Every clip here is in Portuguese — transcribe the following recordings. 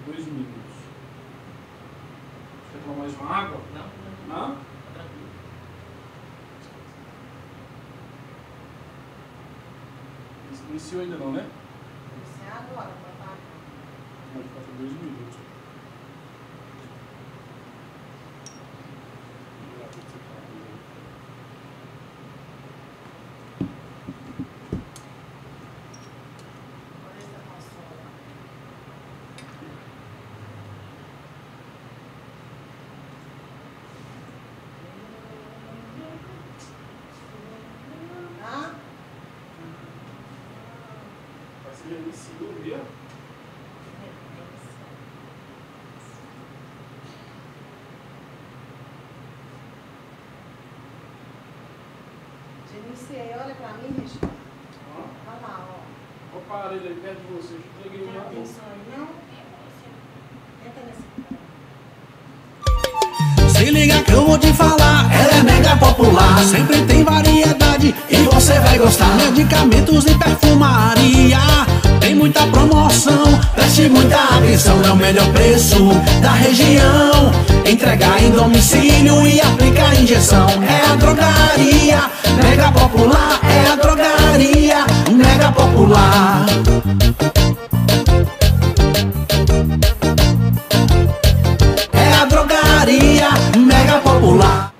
2 minutos. Você quer tomar mais uma água? Não. Não? Tranquilo. Iniciou ainda não, né? Iniciar agora, papai. Vai ficar por 2 minutos. Você iniciou mesmo? Iniciei, olha pra mim, Richard. Olha lá, ó. Olha o aparelho aí perto de você. Peguei Tem uma atenção aí, não? Entra nesse. Se liga que eu vou te falar, ela é mega popular. Sempre tem variedade e você vai gostar. Medicamentos e perfumaria, tem muita promoção, preste muita atenção. É o melhor preço da região. Entregar em domicílio e aplicar injeção. É a drogaria mega popular, é a drogaria mega popular. É a drogaria mega popular.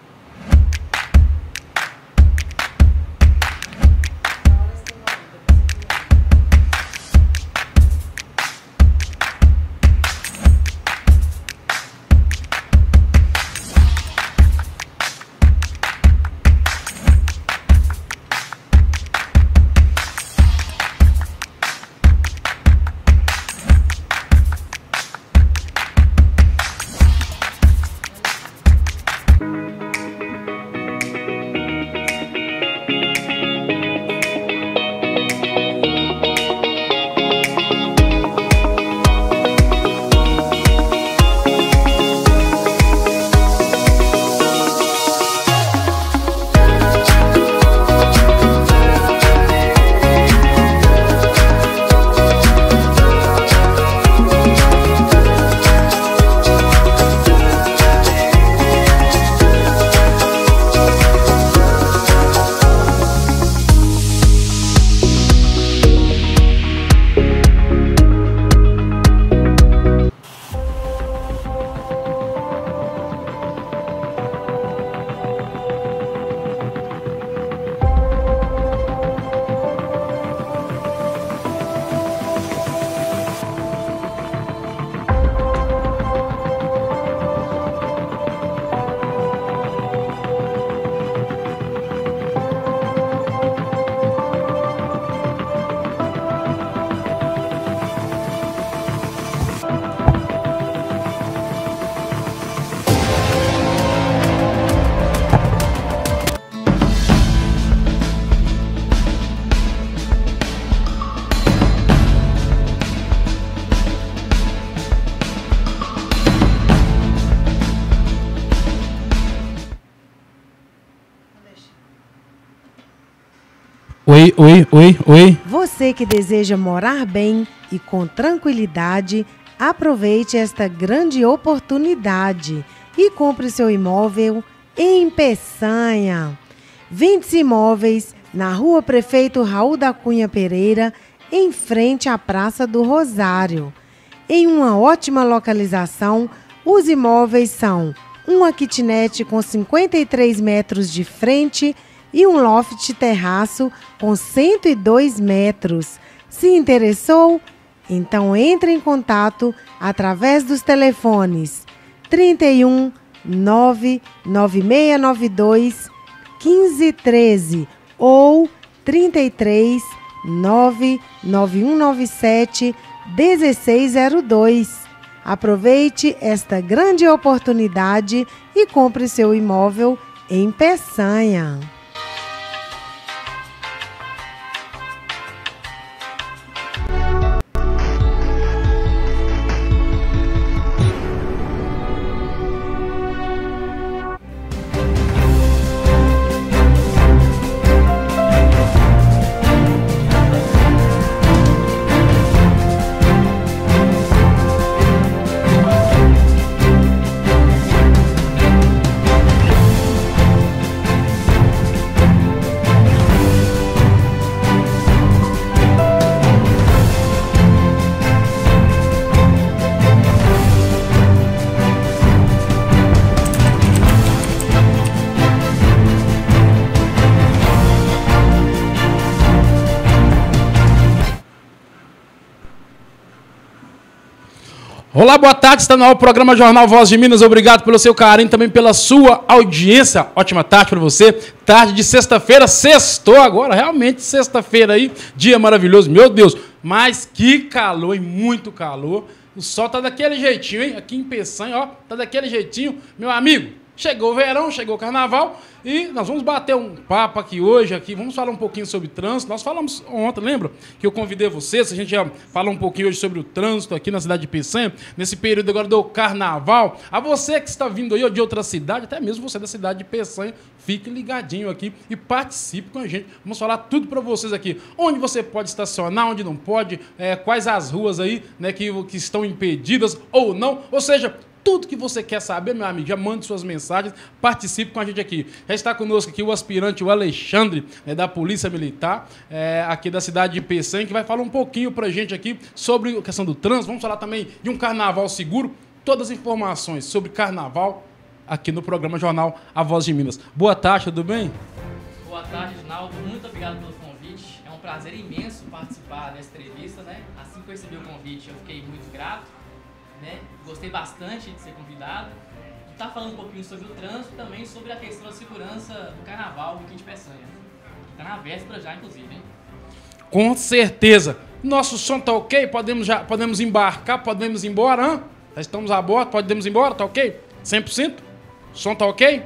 Oi. Você que deseja morar bem e com tranquilidade, aproveite esta grande oportunidade e compre seu imóvel em Peçanha. 20 imóveis na Rua Prefeito Raul da Cunha Pereira, em frente à Praça do Rosário. Em uma ótima localização, os imóveis são uma kitnet com 53 metros de frente e um loft terraço com 102 metros. Se interessou? Então entre em contato através dos telefones 31 99692 1513 ou 33 99197 1602. Aproveite esta grande oportunidade e compre seu imóvel em Peçanha. Olá, boa tarde, está no ar o programa Jornal Voz de Minas, obrigado pelo seu carinho, também pela sua audiência, ótima tarde para você, tarde de sexta-feira, sextou agora, realmente sexta-feira aí, dia maravilhoso, meu Deus, mas que calor, e muito calor, o sol tá daquele jeitinho, hein, aqui em Peçanha, ó, tá daquele jeitinho, meu amigo. Chegou o verão, chegou o carnaval e nós vamos bater um papo aqui hoje, vamos falar um pouquinho sobre trânsito. Nós falamos ontem, lembra? Que eu convidei vocês, a gente já falou um pouquinho hoje sobre o trânsito aqui na cidade de Peçanha, nesse período agora do carnaval. A você que está vindo aí de outra cidade, até mesmo você da cidade de Peçanha, fique ligadinho aqui e participe com a gente. Vamos falar tudo para vocês aqui. Onde você pode estacionar, onde não pode, quais as ruas aí, né, que estão impedidas ou não. Ou seja, tudo que você quer saber, meu amigo, já mande suas mensagens, participe com a gente aqui. Já está conosco aqui o aspirante, o Alexandre, da Polícia Militar, aqui da cidade de Peçanha, que vai falar um pouquinho pra gente aqui sobre a questão do trânsito. Vamos falar também de um carnaval seguro. Todas as informações sobre carnaval aqui no programa Jornal A Voz de Minas. Boa tarde, tudo bem? Boa tarde, Ginaldo. Muito obrigado pelo convite. É um prazer imenso participar dessa entrevista, né? Assim que eu recebi o convite, eu fiquei muito grato. Né? Gostei bastante de ser convidado, de estar falando um pouquinho sobre o trânsito e também sobre a questão da segurança do carnaval aqui de Peçanha. Está na véspera já, inclusive, hein? Com certeza. Nosso som tá ok? Podemos embarcar, podemos ir embora, hein? Já estamos a bordo, podemos ir embora, tá ok? 100%? O som tá ok?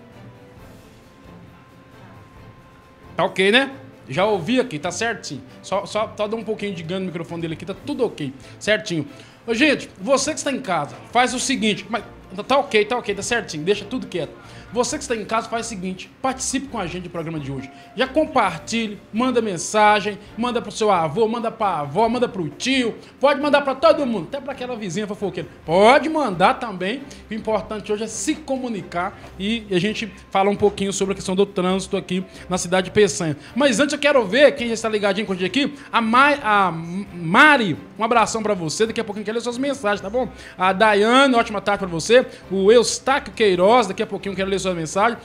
Tá ok, né? Já ouvi aqui, tá certo sim. Só dá um pouquinho de ganho no microfone dele aqui, tá tudo ok. Certinho. Ô, gente, você que está em casa, faz o seguinte, mas tá ok, tá certinho, deixa tudo quieto. Você que está em casa, faz o seguinte, participe com a gente do programa de hoje. Já compartilhe, manda mensagem, manda pro seu avô, manda pra avó, manda pro tio, pode mandar para todo mundo, até para aquela vizinha fofoqueira. Pode mandar também. O importante hoje é se comunicar e a gente fala um pouquinho sobre a questão do trânsito aqui na cidade de Peçanha. Mas antes eu quero ver quem já está ligadinho com a gente aqui, a Mari, um abração para você, daqui a pouquinho quero ler suas mensagens, tá bom? A Daiane, ótima tarde para você. O Eustáquio Queiroz, daqui a pouquinho quero ler sua mensagem.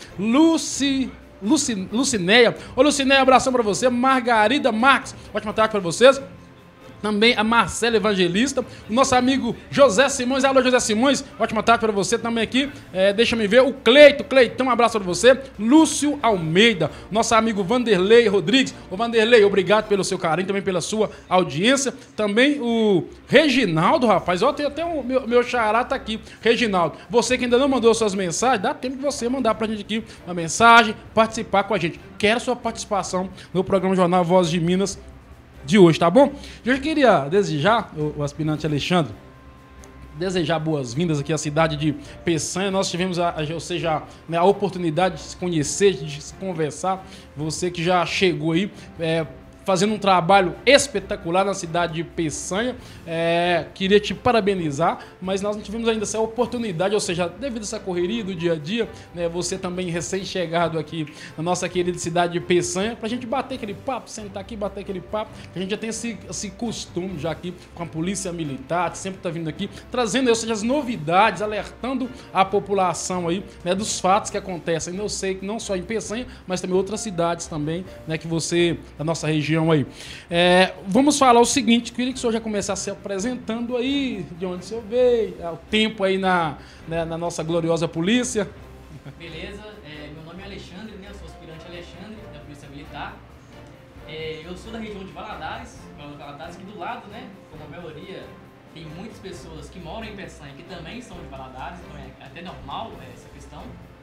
Lucinéia. Ô, Lucinéia, abração pra você. Margarida Marques, ótima tarde pra vocês. Também a Marcela Evangelista, o nosso amigo José Simões. Alô, José Simões, ótima tarde para você também aqui. Deixa-me ver, o Cleitão, um abraço para você. Lúcio Almeida, nosso amigo Vanderlei Rodrigues. Ô, Vanderlei, obrigado pelo seu carinho, também pela sua audiência. Também o Reginaldo, rapaz, ó, tem até o meu xará tá aqui. Reginaldo, você que ainda não mandou suas mensagens, dá tempo de você mandar pra gente aqui uma mensagem, participar com a gente. Quero sua participação no programa Jornal Voz de Minas de hoje, tá bom? Eu queria desejar, o aspirante Alexandre, desejar boas-vindas aqui à cidade de Peçanha. Nós tivemos, a oportunidade de se conhecer, de se conversar. Você que já chegou aí, fazendo um trabalho espetacular na cidade de Peçanha. Queria te parabenizar, mas nós não tivemos ainda essa oportunidade, ou seja, devido a essa correria do dia a dia, né, você também recém-chegado aqui na nossa querida cidade de Peçanha, pra gente bater aquele papo, sentar aqui, bater aquele papo, que a gente já tem esse costume já aqui com a Polícia Militar, que sempre tá vindo aqui, trazendo, ou seja, as novidades, alertando a população aí, né, dos fatos que acontecem. Eu sei que não só em Peçanha, mas também outras cidades também, né, que você, da nossa região aí. Vamos falar o seguinte, queria que o senhor já começasse se apresentando aí, de onde o senhor veio, o tempo aí na nossa gloriosa polícia. Beleza, meu nome é Alexandre, né? Eu sou aspirante Alexandre, da Polícia Militar. Eu sou da região de Valadares, aqui do lado, né? Como a maioria, tem muitas pessoas que moram em Peçanha que também são de Valadares, então é até normal essa questão.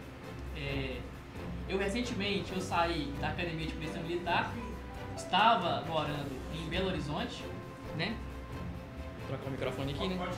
Recentemente eu saí da Academia de Polícia Militar, estava morando em Belo Horizonte, né? Vou trocar o microfone aqui, né?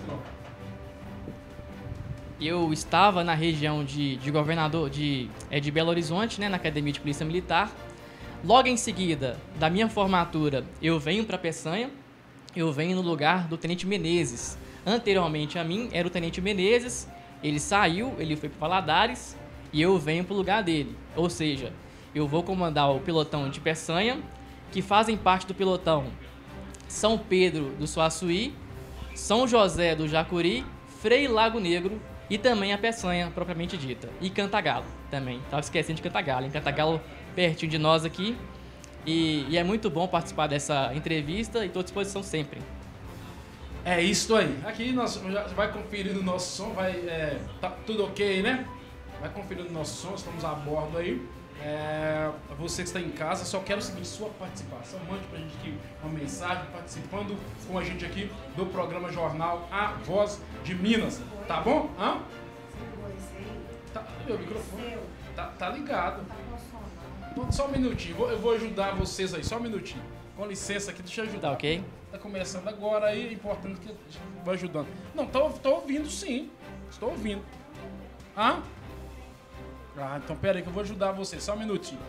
Eu estava na região de governador de Belo Horizonte, né? Na Academia de Polícia Militar. Logo em seguida, da minha formatura, eu venho para Peçanha. Eu venho no lugar do Tenente Menezes. Anteriormente a mim era o Tenente Menezes. Ele saiu, ele foi para Valadares e eu venho para o lugar dele. Ou seja, eu vou comandar o pelotão de Peçanha, que fazem parte do pelotão São Pedro do Suaçuí, São José do Jacuri, Frei Lago Negro e também a Peçanha propriamente dita. E Cantagalo também. Estava esquecendo de Cantagalo. Em Cantagalo, pertinho de nós aqui. E é muito bom participar dessa entrevista e estou à disposição sempre. É isso aí. Aqui nós já vai conferindo o nosso som, tá tudo ok, né? Vai conferindo o nosso som, estamos a bordo aí. Você que está em casa, só quero o seguinte, sua participação, mande pra gente aqui uma mensagem participando com a gente aqui do programa Jornal A Voz de Minas, tá bom? Hã? Tá, meu microfone tá ligado. Só um minutinho, eu vou ajudar vocês aí, só um minutinho. Com licença aqui, deixa eu ajudar. Tá ok? Tá começando agora aí, é importante que vai ajudando. Não, tô ouvindo sim, estou ouvindo. Hã? Ah, então pera aí que eu vou ajudar você, só um minutinho.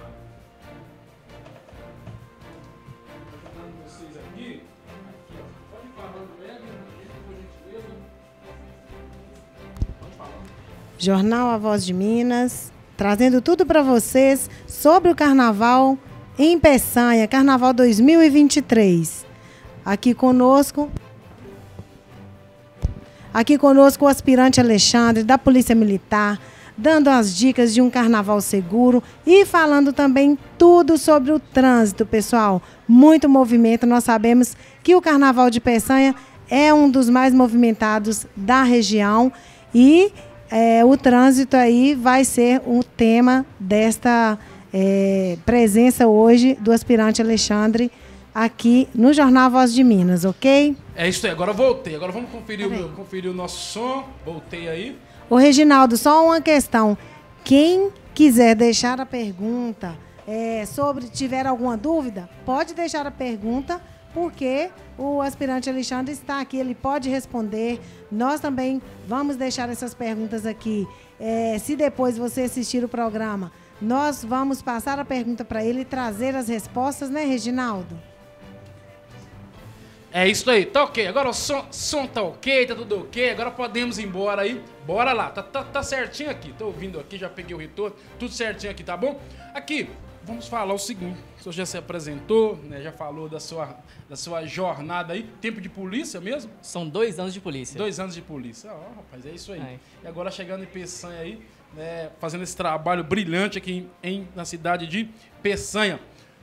Vou ajudando vocês aqui. Aqui, ó. Pode ir falando, por gentileza. Pode falar. Jornal A Voz de Minas, trazendo tudo para vocês sobre o Carnaval em Peçanha, Carnaval 2023. Aqui conosco o aspirante Alexandre, da Polícia Militar, dando as dicas de um carnaval seguro e falando também tudo sobre o trânsito, pessoal. Muito movimento, nós sabemos que o Carnaval de Peçanha é um dos mais movimentados da região e o trânsito aí vai ser o tema desta presença hoje do aspirante Alexandre aqui no Jornal Voz de Minas, ok? É isso aí, agora eu voltei. Agora vamos conferir o nosso som. Voltei aí. Ô, Reginaldo, só uma questão. Quem quiser deixar a pergunta tiver alguma dúvida, pode deixar a pergunta, porque o aspirante Alexandre está aqui, ele pode responder. Nós também vamos deixar essas perguntas aqui. Se depois você assistir o programa, nós vamos passar a pergunta para ele e trazer as respostas, né, Reginaldo? É isso aí, tá ok. Agora o som tá ok, tá tudo ok. Agora podemos ir embora aí. Bora lá, tá certinho aqui. Tô ouvindo aqui, já peguei o retorno. Tudo certinho aqui, tá bom? Aqui, vamos falar o seguinte. O senhor já se apresentou, né? Já falou da sua jornada aí. Tempo de polícia mesmo? São 2 anos de polícia. 2 anos de polícia. Ó, rapaz, é isso aí. E agora chegando em Peçanha aí, né? Fazendo esse trabalho brilhante aqui na cidade de Peçanha.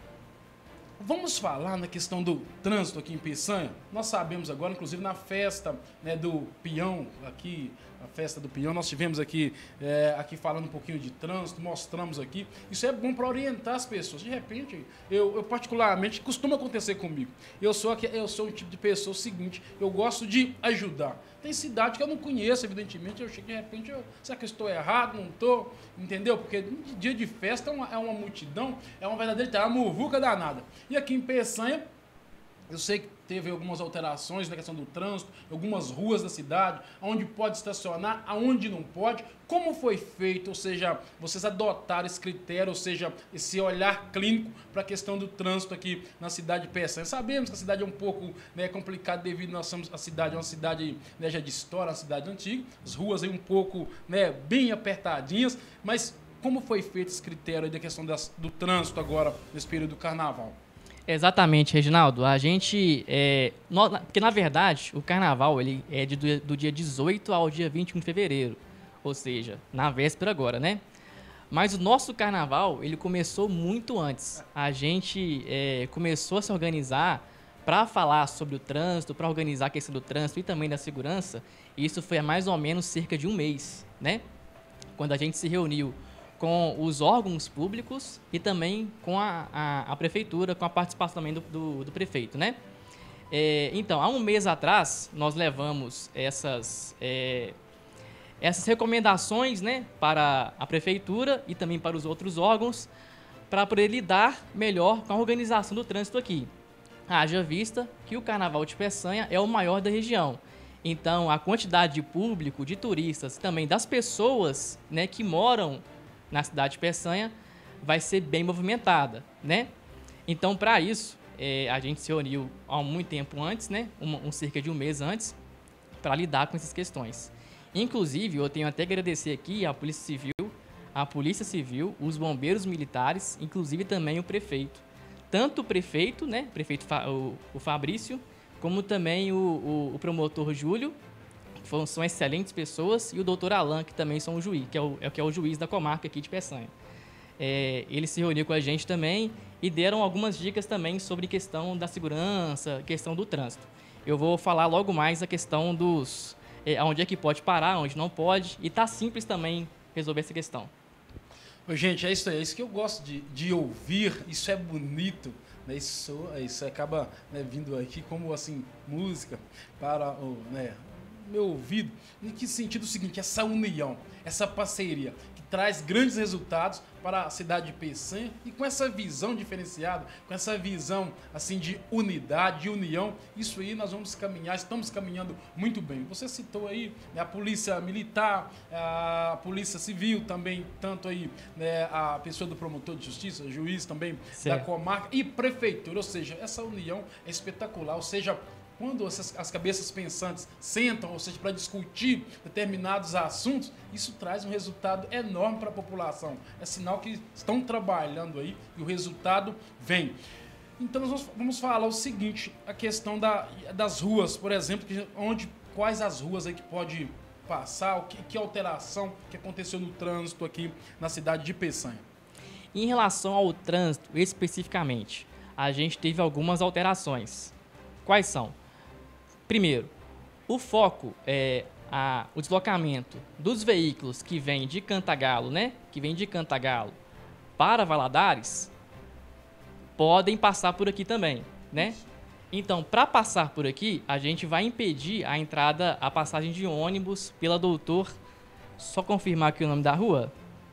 Vamos falar na questão do trânsito aqui em Peçanha. Nós sabemos agora, inclusive na festa, né, do Peão, aqui, a festa do Peão, nós tivemos aqui falando um pouquinho de trânsito, mostramos aqui. Isso é bom para orientar as pessoas. De repente, eu particularmente, costuma acontecer comigo. Eu sou um tipo de pessoa seguinte, eu gosto de ajudar. Tem cidade que eu não conheço, evidentemente, eu chego de repente, será que eu estou errado? Não estou, entendeu? Porque dia de festa é uma multidão, é uma verdadeira, uma muvuca danada. E aqui em Peçanha, eu sei que teve algumas alterações na questão do trânsito, algumas ruas da cidade, onde pode estacionar, aonde não pode, como foi feito, ou seja, vocês adotaram esse critério, ou seja, esse olhar clínico para a questão do trânsito aqui na cidade de Peçanha. Sabemos que a cidade é um pouco, né, complicada devido a cidade é uma cidade, né, já de história, uma cidade antiga, as ruas aí um pouco, né, bem apertadinhas, mas como foi feito esse critério aí da questão do trânsito agora nesse período do carnaval? Exatamente, Reginaldo. A gente, porque na verdade o carnaval ele é do dia 18 ao dia 21 de fevereiro, ou seja, na véspera agora, né? Mas o nosso carnaval ele começou muito antes. A gente começou a se organizar para falar sobre o trânsito, para organizar a questão do trânsito e também da segurança. E isso foi há mais ou menos cerca de um mês, né? Quando a gente se reuniu com os órgãos públicos e também com a prefeitura, com a participação também do prefeito, né? Então, há um mês atrás, nós levamos essas recomendações, né, para a prefeitura e também para os outros órgãos, para poder lidar melhor com a organização do trânsito aqui. Haja vista que o Carnaval de Peçanha é o maior da região. Então, a quantidade de público, de turistas, também das pessoas, né, que moram na cidade de Peçanha, vai ser bem movimentada, né? Então, para isso, a gente se reuniu há muito tempo antes, né? Cerca de um mês antes, para lidar com essas questões. Inclusive, eu tenho até que agradecer aqui a Polícia Civil, os bombeiros militares, inclusive também o prefeito. Tanto o prefeito, né? O Fabrício, como também o promotor Júlio, são excelentes pessoas, e o doutor Alain, que também são o juiz, que é o juiz da comarca aqui de Peçanha. Ele se reuniu com a gente também e deram algumas dicas também sobre questão da segurança, questão do trânsito. eu vou falar logo mais a questão dos... onde é que pode parar, onde não pode. E tá simples também resolver essa questão. Ô, gente, é isso aí. É isso que eu gosto de ouvir. Isso é bonito. Né? Isso acaba, né, vindo aqui como assim, música para o meu ouvido. Em que sentido? O seguinte, essa união, essa parceria que traz grandes resultados para a cidade de Peçanha, e com essa visão diferenciada, com essa visão assim de unidade, de união, isso aí nós vamos caminhar, estamos caminhando muito bem. Você citou aí, né, a polícia militar, a polícia civil também, tanto aí, né, a pessoa do promotor de justiça, juiz também, certo, da comarca e prefeitura, ou seja, essa união é espetacular, ou seja, quando as cabeças pensantes sentam, ou seja, para discutir determinados assuntos, isso traz um resultado enorme para a população. É sinal que estão trabalhando aí e o resultado vem. Então nós vamos falar o seguinte, a questão das ruas, por exemplo, quais as ruas aí que pode passar, que alteração que aconteceu no trânsito aqui na cidade de Peçanha. Em relação ao trânsito, especificamente, a gente teve algumas alterações. Quais são? Primeiro, o foco é o deslocamento dos veículos que vêm de Cantagalo, né? Que vêm de Cantagalo para Valadares, podem passar por aqui também, né? Então, para passar por aqui, a gente vai impedir a passagem de ônibus pela Doutor. Só confirmar aqui o nome da rua.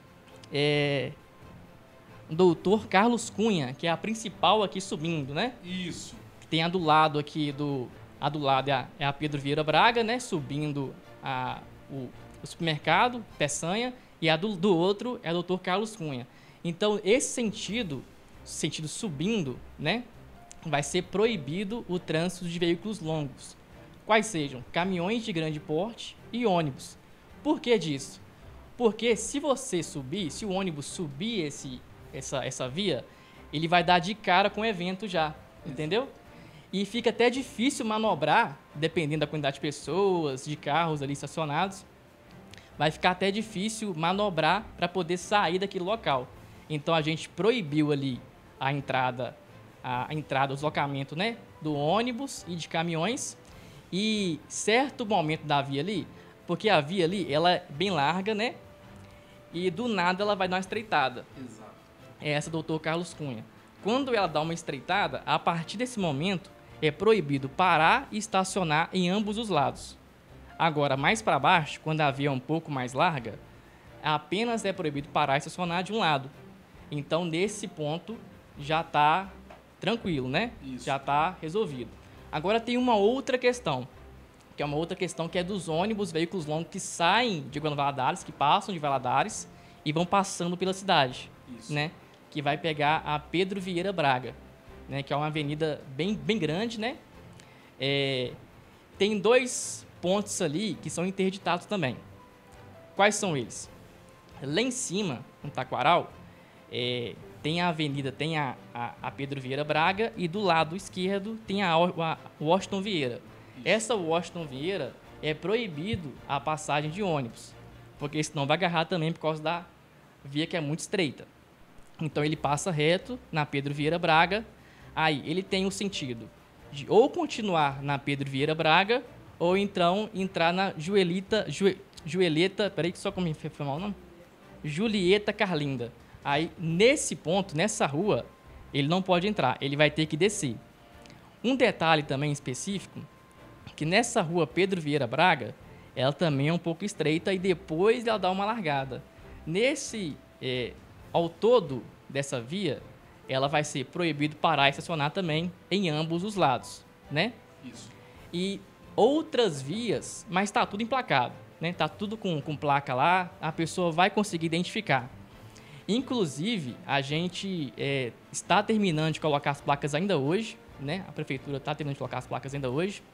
Doutor Carlos Cunha, que é a principal aqui subindo, né? Isso. Tem a do lado aqui a do lado é a Pedro Vieira Braga, né? Subindo o supermercado, Peçanha, e a do outro é o Dr. Carlos Cunha. Então, esse sentido subindo, né? Vai ser proibido o trânsito de veículos longos. Quais sejam? Caminhões de grande porte e ônibus. Por que disso? Porque se o ônibus subir essa via, ele vai dar de cara com o evento já, entendeu? E fica até difícil manobrar, dependendo da quantidade de pessoas, de carros ali estacionados. Vai ficar até difícil manobrar para poder sair daquele local. Então a gente proibiu ali a entrada, o deslocamento, né, do ônibus e de caminhões. E certo momento da via ali, porque a via ali ela é bem larga, né? E do nada ela vai dar uma estreitada. Exato. É essa Dr. Carlos Cunha. Quando ela dá uma estreitada, a partir desse momento é proibido parar e estacionar em ambos os lados. Agora, mais para baixo, quando a via é um pouco mais larga, apenas é proibido parar e estacionar de um lado. Então, nesse ponto, já está tranquilo, né? Isso. Já está resolvido. Agora tem uma outra questão, que é dos ônibus, veículos longos que saem de Valadares, que passam de Valadares e vão passando pela cidade, Isso. né? Que vai pegar a Pedro Vieira Braga, né? Que é uma avenida bem grande, né? Tem 2 pontos ali que são interditados também. Quais são eles? Lá em cima, no Taquaral, tem a avenida, tem a Pedro Vieira Braga, e do lado esquerdo tem a Washington Vieira. Isso. Essa Washington Vieira é proibido a passagem de ônibus, porque senão vai agarrar também por causa da via que é muito estreita. Então ele passa reto na Pedro Vieira Braga, aí ele tem o sentido de ou continuar na Pedro Vieira Braga, ou então entrar na Julieta Carlinda. Aí, nesse ponto, nessa rua, ele não pode entrar, ele vai ter que descer. Um detalhe também específico, que nessa rua Pedro Vieira Braga, ela também é um pouco estreita e depois ela dá uma largada. Ao todo dessa via, ela vai ser proibido parar e estacionar também em ambos os lados, né? Isso. E outras vias, mas está tudo emplacado, né? Está tudo com placa lá, a pessoa vai conseguir identificar. Inclusive, a gente está terminando de colocar as placas ainda hoje, né? A prefeitura está terminando de colocar as placas ainda hoje.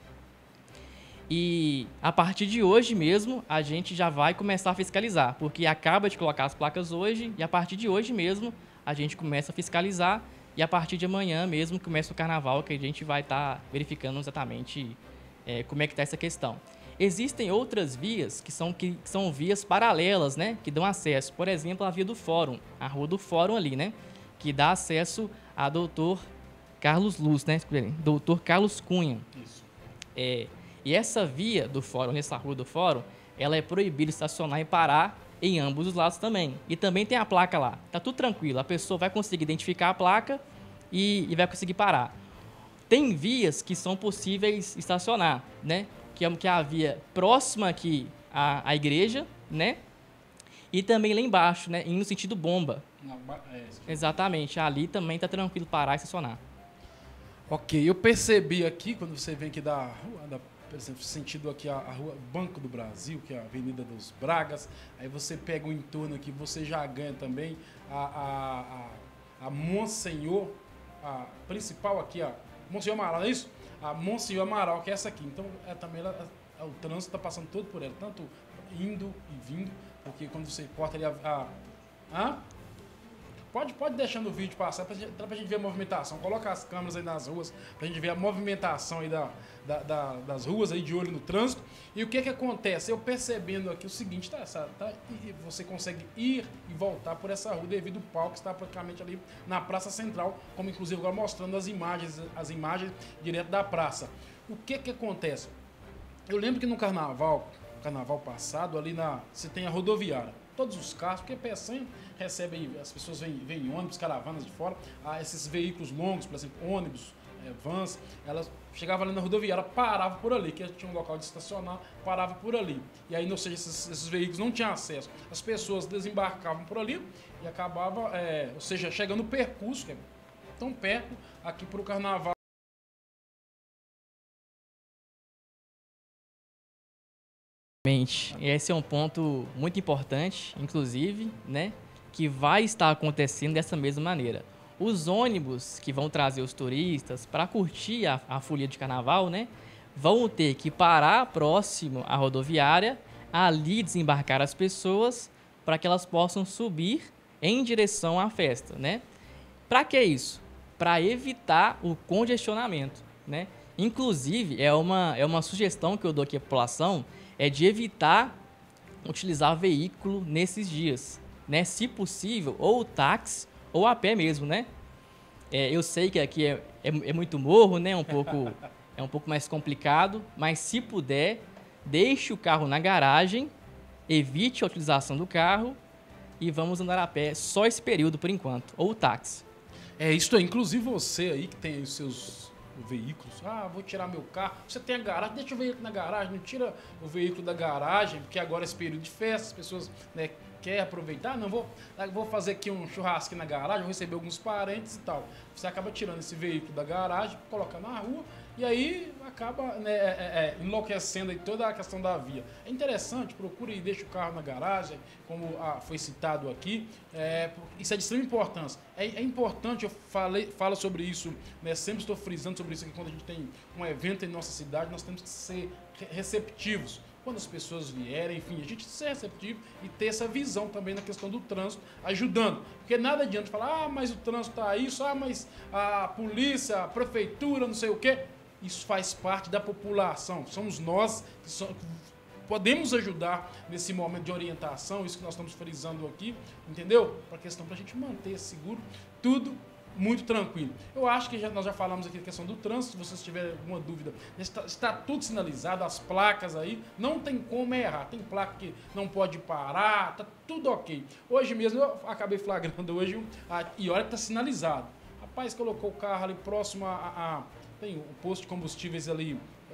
E a partir de hoje mesmo, a gente já vai começar a fiscalizar, porque acaba de colocar as placas hoje e a partir de hoje mesmo a gente começa a fiscalizar e a partir de amanhã mesmo começa o carnaval, que a gente vai estar verificando exatamente como é que está essa questão. Existem outras vias que são vias paralelas, né, que dão acesso. Por exemplo, a via do Fórum, a rua do Fórum ali, né, que dá acesso a Doutor Carlos Luz, né, Doutor Carlos Cunha. Isso. E essa via do fórum, nessa rua do fórum, ela é proibido estacionar e parar em ambos os lados também. E também tem a placa lá. Tá tudo tranquilo. A pessoa vai conseguir identificar a placa e vai conseguir parar. Tem vias que são possíveis estacionar, né? Que é a via próxima aqui à igreja, né? E também lá embaixo, né? Indo no sentido bomba. Exatamente. Ali também tá tranquilo parar e estacionar. Ok, eu percebi aqui, quando você vem aqui da rua, por exemplo, sentido aqui a rua Banco do Brasil, que é a Avenida dos Bragas, aí você pega o entorno aqui, você já ganha também a Monsenhor, a principal aqui, a Monsenhor Amaral, não é isso? A Monsenhor Amaral, que é essa aqui. Então, também o trânsito está passando todo por ela, tanto indo e vindo, porque quando você corta ali Pode deixando o vídeo passar pra gente ver a movimentação. Coloca as câmeras aí nas ruas pra gente ver a movimentação aí das ruas aí de olho no trânsito. E o que acontece? Eu percebendo aqui o seguinte, e você consegue ir e voltar por essa rua devido ao palco que está praticamente ali na Praça Central, como inclusive agora mostrando as imagens direto da praça. O que acontece? Eu lembro que no carnaval passado, ali você tem a rodoviária. Todos os carros, porque Peçanha recebe, as pessoas vêm em ônibus, caravanas de fora, esses veículos longos, por exemplo, ônibus, vans, elas chegavam ali na rodoviária, paravam por ali, que tinha um local de estacionar, parava por ali. E aí, ou seja, esses veículos não tinham acesso. As pessoas desembarcavam por ali e acabava, ou seja, chegando no percurso, que é tão perto, aqui para o carnaval. Esse é um ponto muito importante, inclusive, né, que vai estar acontecendo dessa mesma maneira. Os ônibus que vão trazer os turistas para curtir a folia de carnaval, né, vão ter que parar próximo à rodoviária, ali desembarcar as pessoas para que elas possam subir em direção à festa, né? Para que isso? Para evitar o congestionamento, né? Inclusive, é uma sugestão que eu dou aqui à população, é de evitar utilizar veículo nesses dias, né? Se possível, ou táxi ou a pé mesmo, né? Eu sei que aqui é muito morro, né? É um pouco mais complicado, mas se puder, deixe o carro na garagem, evite a utilização do carro e vamos andar a pé só esse período por enquanto, ou táxi. Isso aí, inclusive você aí que tem os seus veículos, vou tirar meu carro, você tem a garagem, deixa o veículo na garagem, não tira o veículo da garagem, porque agora é esse período de festa, as pessoas, né, querem aproveitar, não vou fazer aqui um churrasco na garagem, vou receber alguns parentes e tal. Você acaba tirando esse veículo da garagem, coloca na rua e aí acaba, né, enlouquecendo aí toda a questão da via. É interessante, procure e deixe o carro na garagem, como foi citado aqui, isso é de extrema importância. É importante, eu falo sobre isso, né, sempre estou frisando sobre isso aqui, quando a gente tem um evento em nossa cidade, nós temos que ser receptivos. Quando as pessoas vierem, enfim, a gente ser receptivo e ter essa visão também na questão do trânsito, ajudando. Porque nada adianta falar, mas o trânsito tá isso, mas a polícia, a prefeitura, não sei o quê. Isso faz parte da população. Somos nós que podemos ajudar nesse momento de orientação, isso que nós estamos frisando aqui, entendeu? Para a questão para a gente manter seguro, tudo muito tranquilo. Eu acho que nós já falamos aqui da questão do trânsito. Se vocês tiverem alguma dúvida, está tudo sinalizado, as placas aí, não tem como errar. Tem placa que não pode parar, tá tudo ok. Hoje mesmo, eu acabei flagrando hoje, e olha que está sinalizado. Rapaz, colocou o carro ali próximo tem o posto de combustíveis ali,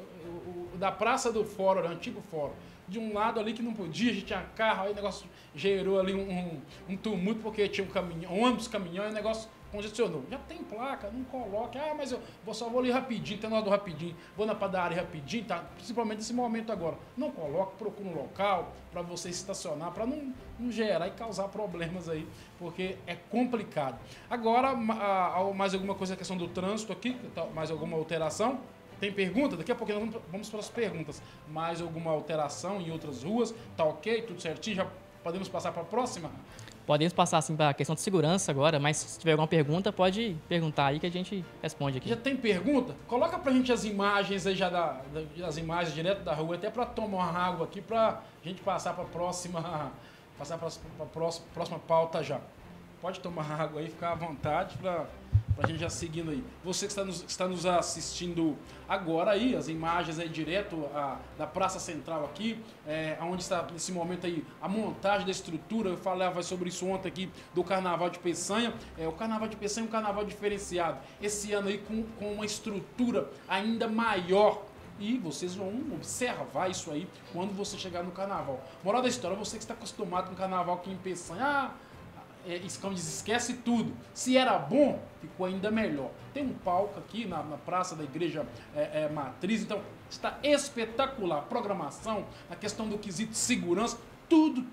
da Praça do Fórum, o antigo Fórum. De um lado ali que não podia, a gente tinha carro, aí o negócio gerou ali um tumulto, porque tinha um ônibus, caminhão, e o negócio congestionou. Já tem placa, não coloque. Mas eu só vou ali rapidinho, tem nada do rapidinho, vou na padaria rapidinho, tá? Principalmente nesse momento agora. Não coloque, procure um local para você estacionar, para não gerar e causar problemas aí, porque é complicado. Agora, mais alguma coisa, a questão do trânsito aqui, mais alguma alteração? Tem pergunta? Daqui a pouco nós vamos para as perguntas. Mais alguma alteração em outras ruas? Tá ok? Tudo certinho? Já podemos passar para a próxima? Podemos passar assim para a questão de segurança agora, mas se tiver alguma pergunta, pode perguntar aí que a gente responde aqui. Já tem pergunta? Coloca pra gente as imagens aí, as imagens direto da rua, até para tomar uma água aqui, pra gente passar para a próxima pauta já. Pode tomar água aí, ficar à vontade para pra gente já seguindo aí. Você que está nos assistindo agora aí, as imagens aí direto da Praça Central aqui, onde está nesse momento aí a montagem da estrutura. Eu falava sobre isso ontem aqui do Carnaval de Peçanha. O Carnaval de Peçanha é um carnaval diferenciado. Esse ano aí com uma estrutura ainda maior. E vocês vão observar isso aí quando você chegar no carnaval. Moral da história, você que está acostumado com o carnaval aqui em Peçanha, como diz, esquece tudo. Se era bom, ficou ainda melhor. Tem um palco aqui na praça da igreja matriz, então está espetacular. Programação, a questão do quesito de segurança, tudo,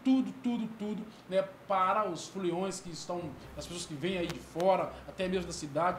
né, para os foliões que estão, as pessoas que vêm aí de fora, até mesmo da cidade,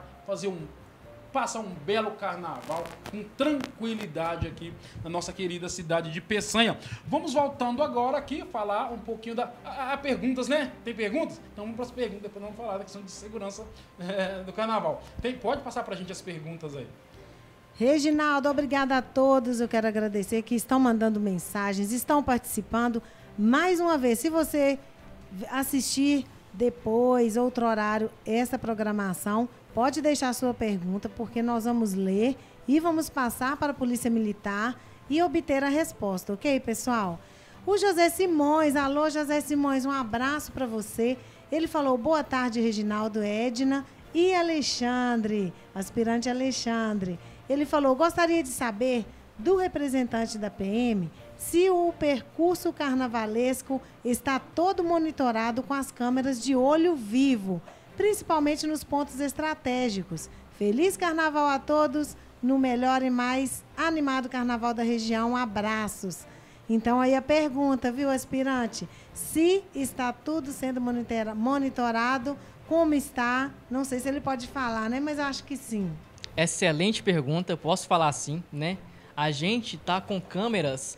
passar um belo carnaval com tranquilidade aqui na nossa querida cidade de Peçanha. Vamos voltando agora aqui, falar um pouquinho perguntas, né? Tem perguntas? Então vamos para as perguntas, depois vamos falar da questão de segurança do carnaval. Pode passar para a gente as perguntas aí. Reginaldo, obrigada a todos. Eu quero agradecer que estão mandando mensagens, estão participando. Mais uma vez, se você assistir depois, outro horário, essa programação, pode deixar a sua pergunta, porque nós vamos ler e vamos passar para a Polícia Militar e obter a resposta, ok, pessoal? O José Simões, alô José Simões, um abraço para você. Ele falou, boa tarde, Reginaldo, Edna e Alexandre, aspirante Alexandre. Ele falou, gostaria de saber do representante da PM se o percurso carnavalesco está todo monitorado com as câmeras de olho vivo, principalmente nos pontos estratégicos. Feliz carnaval a todos, no melhor e mais animado carnaval da região. Abraços. Então aí a pergunta, viu, aspirante? Se está tudo sendo monitorado, como está? Não sei se ele pode falar, né? Mas acho que sim. Excelente pergunta, posso falar sim, né? A gente está com câmeras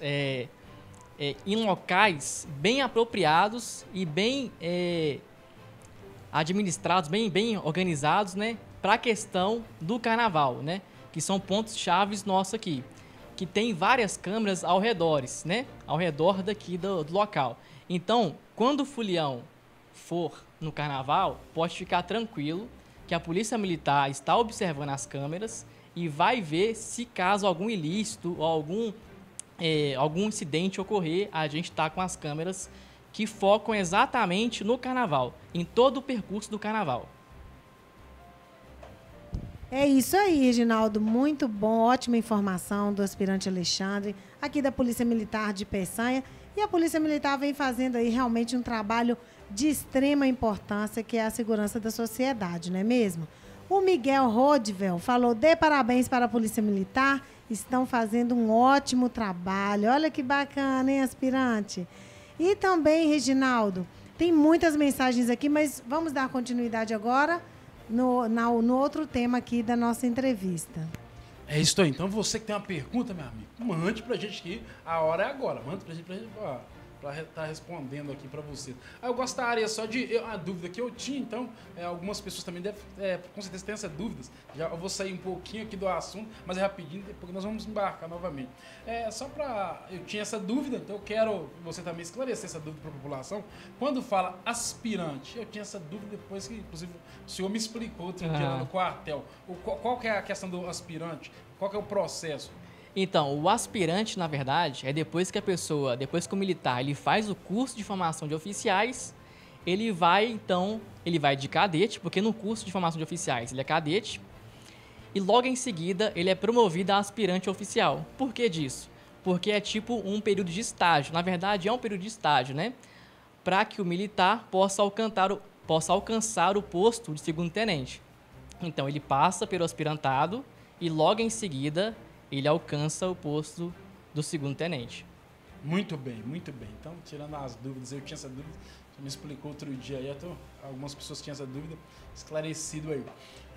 em locais bem apropriados e bem administrados, bem organizados, né? Para a questão do carnaval, né? Que são pontos chaves nossos aqui. Que tem várias câmeras ao redor, né? Ao redor daqui do local. Então, quando o folião for no carnaval, pode ficar tranquilo que a Polícia Militar está observando as câmeras e vai ver se caso algum ilícito ou algum incidente ocorrer, a gente está com as câmeras que focam exatamente no carnaval, em todo o percurso do carnaval. É isso aí, Reginaldo. Muito bom, ótima informação do aspirante Alexandre, aqui da Polícia Militar de Peçanha. E a Polícia Militar vem fazendo aí realmente um trabalho de extrema importância, que é a segurança da sociedade, não é mesmo? O Miguel Rodvel falou, dê parabéns para a Polícia Militar, estão fazendo um ótimo trabalho. Olha que bacana, hein, aspirante? E também, Reginaldo, tem muitas mensagens aqui, mas vamos dar continuidade agora no outro tema aqui da nossa entrevista. É isso aí. Então você que tem uma pergunta, meu amigo, mande pra gente aqui. A hora é agora. Mande pra gente para estar respondendo aqui para você. Eu gostaria só de uma dúvida que eu tinha, então algumas pessoas também devem, com certeza têm essas dúvidas. Já eu vou sair um pouquinho aqui do assunto, mas é rapidinho, depois nós vamos embarcar novamente. Eu tinha essa dúvida, então eu quero você também esclarecer essa dúvida para a população. Quando fala aspirante, eu tinha essa dúvida depois que, inclusive, o senhor me explicou outro dia lá no quartel. Qual que é a questão do aspirante? Qual que é o processo? Então, o aspirante, na verdade, é depois que o militar, ele faz o curso de formação de oficiais, ele vai de cadete, porque no curso de formação de oficiais ele é cadete, e logo em seguida ele é promovido a aspirante oficial. Por que disso? Porque é tipo um período de estágio, na verdade é um período de estágio, né? Para que o militar possa alcançar o posto de segundo-tenente. Então, ele passa pelo aspirantado e logo em seguida ele alcança o posto do segundo-tenente. Muito bem, muito bem. Então, tirando as dúvidas, eu tinha essa dúvida, você me explicou outro dia aí, algumas pessoas tinham essa dúvida, esclarecido aí.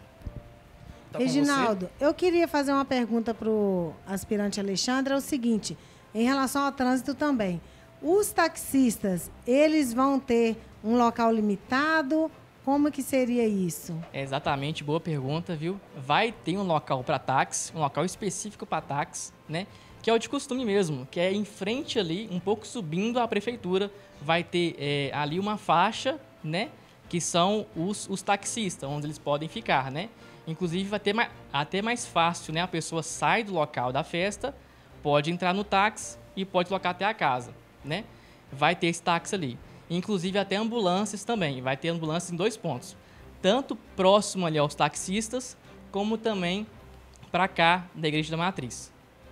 Tá, Reginaldo, eu queria fazer uma pergunta para o aspirante Alexandre, é o seguinte, em relação ao trânsito também. Os taxistas, eles vão ter um local limitado? Como que seria isso? Exatamente, boa pergunta, viu? Vai ter um local para táxi, um local específico para táxi, né? Que é o de costume mesmo, que é em frente ali, um pouco subindo a prefeitura, vai ter ali uma faixa, né? que são os taxistas, onde eles podem ficar, né? Inclusive, vai ter até mais fácil, né? A pessoa sai do local da festa, pode entrar no táxi e pode locar até a casa, né? Vai ter esse táxi ali. Inclusive, até ambulâncias também. Vai ter ambulâncias em 2 pontos. Tanto próximo ali aos taxistas, como também para cá, da Igreja da Matriz.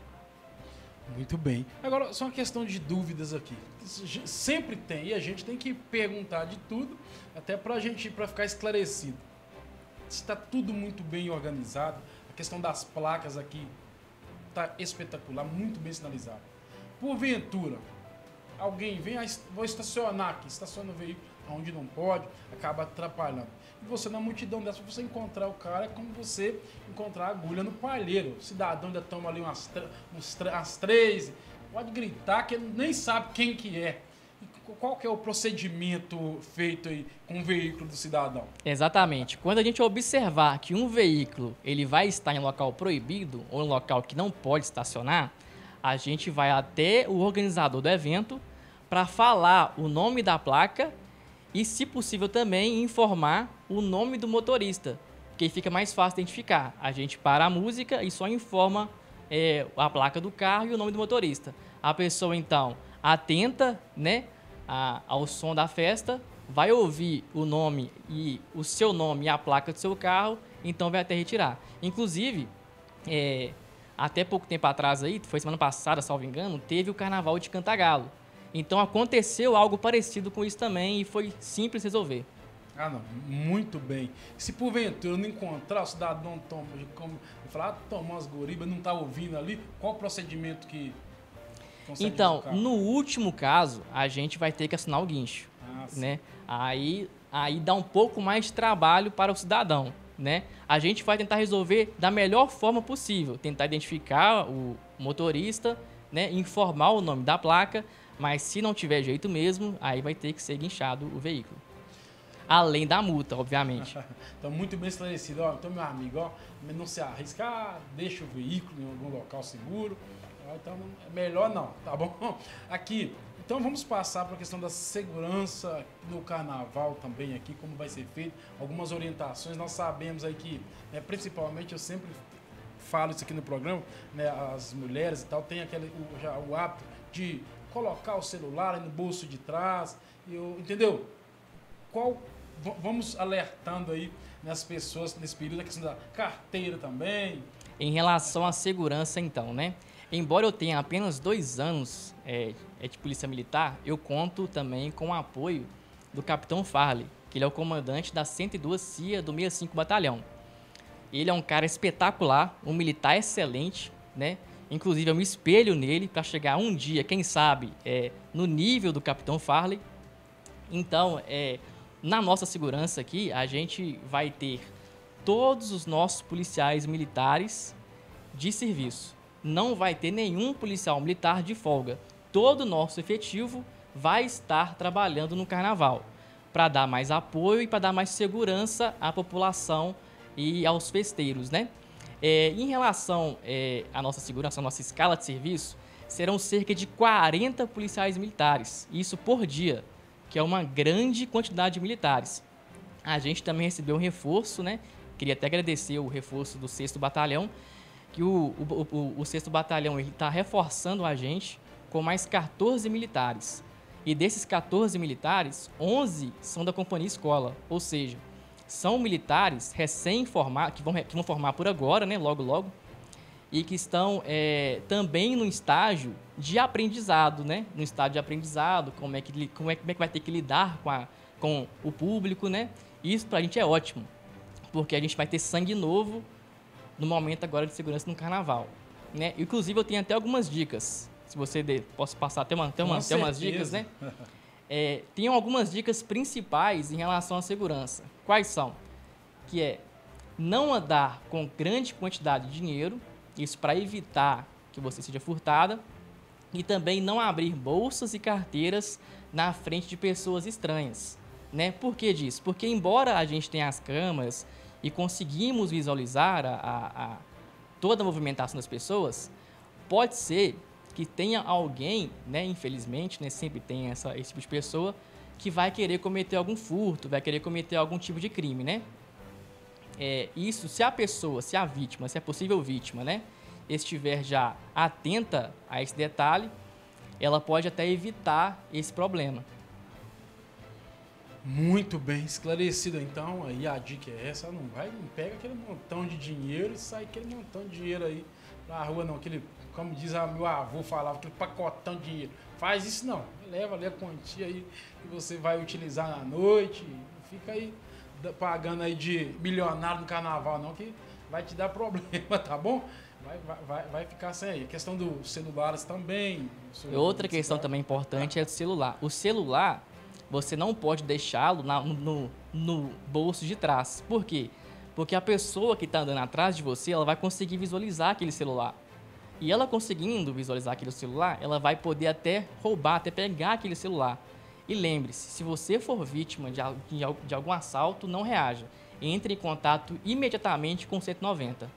Muito bem. Agora, só uma questão de dúvidas aqui. Sempre tem, e a gente tem que perguntar de tudo, até para ficar esclarecido. Está tudo muito bem organizado. A questão das placas aqui está espetacular, muito bem sinalizado. Porventura, alguém vem, vou estacionar aqui, estaciona o veículo onde não pode, acaba atrapalhando. E você, na multidão dessa, você encontrar o cara, é como você encontrar a agulha no palheiro. O cidadão ainda toma ali umas 3, pode gritar que ele nem sabe quem que é. E qual que é o procedimento feito aí com o veículo do cidadão? Exatamente. Quando a gente observar que um veículo ele vai estar em local proibido ou em local que não pode estacionar, a gente vai até o organizador do evento para falar o nome da placa e, se possível, também informar o nome do motorista, porque fica mais fácil identificar. A gente para a música e só informa a placa do carro e o nome do motorista. A pessoa, então, atenta, né, ao som da festa, vai ouvir o nome e o seu nome e a placa do seu carro, então vai até retirar. Inclusive, até pouco tempo atrás, aí, foi semana passada, salvo engano, teve o Carnaval de Cantagalo. Então aconteceu algo parecido com isso também e foi simples resolver. Ah, não, muito bem. Se porventura não encontrar, o cidadão falar, tomou umas goribas, não está ouvindo ali, qual o procedimento que consegue Então, indicar? no último caso, a gente vai ter que assinar o guincho, né? Aí dá um pouco mais de trabalho para o cidadão, né? A gente vai tentar resolver da melhor forma possível, tentar identificar o motorista, né? Informar o nome da placa, mas se não tiver jeito mesmo, aí vai ter que ser guinchado o veículo. Além da multa, obviamente. Então, muito bem esclarecido. Ó, então, meu amigo, ó, não se arriscar, deixa o veículo em algum local seguro. Então, é melhor não, tá bom? Aqui, então vamos passar para a questão da segurança no carnaval também aqui, como vai ser feito, algumas orientações. Nós sabemos aí que, principalmente, eu sempre falo isso aqui no programa, né, as mulheres e tal, tem o hábito de colocar o celular no bolso de trás, entendeu? Vamos alertando aí nas pessoas nesse período, a questão da carteira também. Em relação à segurança, então, né? Embora eu tenha apenas 2 anos de polícia militar, eu conto também com o apoio do Capitão Farley, que ele é o comandante da 102 CIA do 65 Batalhão. Ele é um cara espetacular, um militar excelente, né? Inclusive, eu me espelho nele para chegar um dia, quem sabe, no nível do Capitão Farley. Então, na nossa segurança aqui, a gente vai ter todos os nossos policiais militares de serviço. Não vai ter nenhum policial militar de folga. Todo o nosso efetivo vai estar trabalhando no carnaval para dar mais apoio e para dar mais segurança à população e aos festeiros, né? Em relação à nossa segurança, à nossa escala de serviço, serão cerca de 40 policiais militares, isso por dia, que é uma grande quantidade de militares. A gente também recebeu um reforço, né? Queria até agradecer o reforço do 6º Batalhão, que o 6º Batalhão está reforçando a gente com mais 14 militares. E desses 14 militares, 11 são da Companhia Escola, ou seja, são militares recém-formados, que vão formar por agora, né, logo logo, e que estão também no estágio de aprendizado, né, no estágio de aprendizado, como é que vai ter que lidar com o público, né, isso pra gente é ótimo, porque a gente vai ter sangue novo no momento agora de segurança no carnaval, né, inclusive eu tenho até algumas dicas, se você posso passar até umas dicas, né. Tem algumas dicas principais em relação à segurança. Quais são? Que é não andar com grande quantidade de dinheiro, isso para evitar que você seja furtada, e também não abrir bolsas e carteiras na frente de pessoas estranhas, né? Por que disso? Porque embora a gente tenha as câmeras e conseguimos visualizar toda a movimentação das pessoas, pode ser que tenha alguém, né, infelizmente, né, sempre tem esse tipo de pessoa, que vai querer cometer algum furto, vai querer cometer algum tipo de crime, né? Isso, se a pessoa, se a vítima, se a possível vítima, né, estiver já atenta a esse detalhe, ela pode até evitar esse problema. Muito bem esclarecido. Então, aí a dica é essa, não pega aquele montão de dinheiro e sai aquele montão de dinheiro aí na rua, não. Aquele, como diz meu avô falava, aquele pacotão de dinheiro. Faz isso não. Leva ali a quantia aí que você vai utilizar na noite. Fica aí pagando aí de milionário no carnaval, não, que vai te dar problema, tá bom? Vai ficar sem aí. A questão dos celulares também. Outra questão também importante é o celular. O celular, você não pode deixá-lo no bolso de trás. Por quê? Porque a pessoa que está andando atrás de você, ela vai conseguir visualizar aquele celular. E ela conseguindo visualizar aquele celular, ela vai poder até roubar, até pegar aquele celular. E lembre-se, se você for vítima de algum assalto, não reaja. Entre em contato imediatamente com o 190.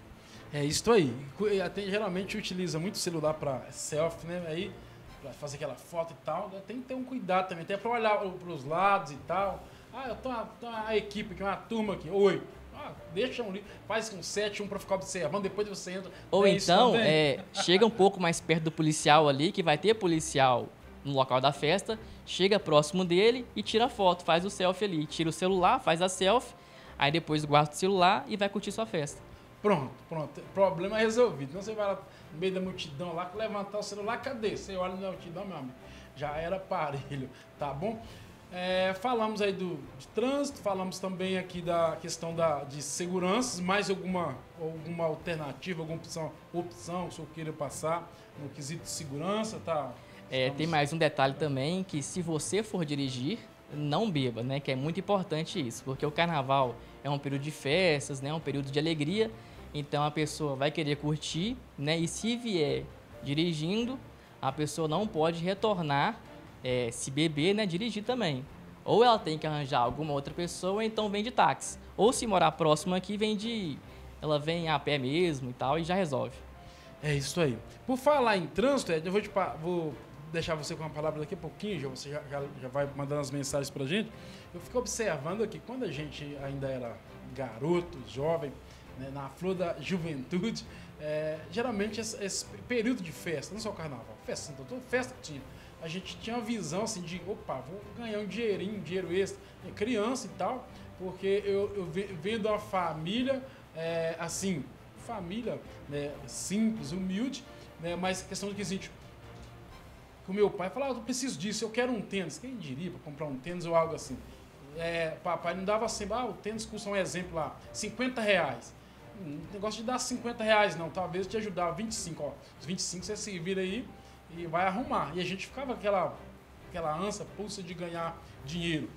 É isso aí. Geralmente utiliza muito celular para selfie, né? Aí, para fazer aquela foto e tal, tem que ter um cuidado também, até para olhar para os lados e tal. Eu tô a equipe aqui, uma turma aqui, 8. Deixa um livro, faz com 7, um para ficar observando, depois você entra. Ou então, chega um pouco mais perto do policial ali, que vai ter policial no local da festa, chega próximo dele e tira a foto, faz o selfie ali, tira o celular, faz a selfie, aí depois guarda o celular e vai curtir sua festa. Pronto. Problema resolvido. Então você vai lá no meio da multidão lá, levantar o celular, cadê? Você olha na multidão, meu amigo, já era aparelho, tá bom? Falamos aí de trânsito, falamos também aqui da questão de seguranças, mais alguma alternativa, alguma opção que o senhor queira passar no quesito de segurança, tá? Tem mais um detalhe também, que se você for dirigir, não beba, né? Que é muito importante isso, porque o carnaval é um período de festas, né? Um período de alegria, então a pessoa vai querer curtir, né? E se vier dirigindo, a pessoa não pode retornar, se beber, né? Dirigir também. Ou ela tem que arranjar alguma outra pessoa, ou então vem de táxi. Ou se morar próximo aqui, ela vem a pé mesmo e tal, e já resolve. É isso aí. Por falar em trânsito, eu vou deixar você com uma palavra daqui a pouquinho, você já vai mandando as mensagens pra gente. Eu fico observando aqui, quando a gente ainda era garoto, jovem, né, na flor da juventude, geralmente esse período de festa, não só o carnaval, festa que tinha, a gente tinha uma visão assim de, opa, vou ganhar um dinheiro extra, criança e tal, porque eu vendo uma família, assim, família, né, simples, humilde, né, mas questão de que assim, o meu pai falava, eu preciso disso, eu quero um tênis. Quem diria para comprar um tênis ou algo assim? Papai não dava assim, o tênis custa um exemplo lá, R$50. Negócio de dar R$50 não, talvez te ajudar, 25, ó. Os 25 você se vira aí e vai arrumar. E a gente ficava aquela ânsia, pulsa de ganhar dinheiro.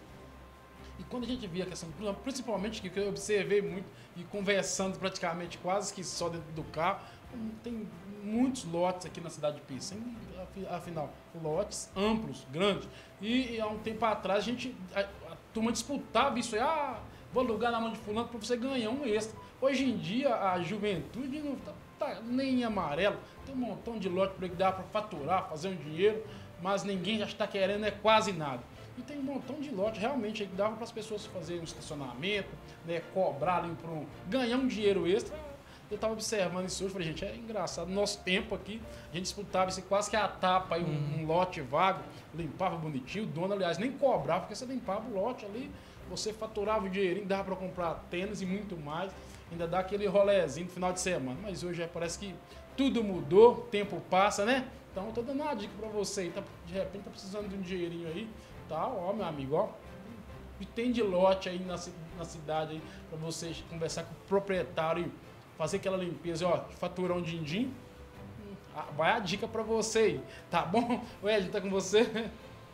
E quando a gente via a questão, principalmente que eu observei muito e conversando praticamente quase que só dentro do carro, tem muitos lotes aqui na cidade de Pires, afinal, lotes amplos, grandes. E há um tempo atrás a turma disputava isso aí, vou alugar na mão de fulano para você ganhar um extra. Hoje em dia a juventude não tá nem em amarelo, tem um montão de lote por aí que dá para faturar, fazer um dinheiro, mas ninguém já está querendo quase nada. E tem um montão de lote realmente aí que dava para as pessoas fazerem um estacionamento, né, cobrarem ganhar um dinheiro extra. Eu estava observando isso hoje, falei, gente, é engraçado. No nosso tempo aqui, a gente disputava isso quase que a tapa, aí, um lote vago, limpava bonitinho. O dono, aliás, nem cobrava, porque você limpava o lote ali, você faturava o dinheirinho, dava para comprar tênis e muito mais. Ainda dá aquele rolezinho no final de semana. Mas hoje parece que tudo mudou, o tempo passa, né? Então eu tô dando uma dica para você, de repente tá precisando de um dinheirinho aí, tá? Ó, meu amigo, ó. E tem de lote aí na cidade aí, para você conversar com o proprietário e fazer aquela limpeza, ó, faturar um din-din, vai a dica para você aí, tá bom? O Ed, tá com você?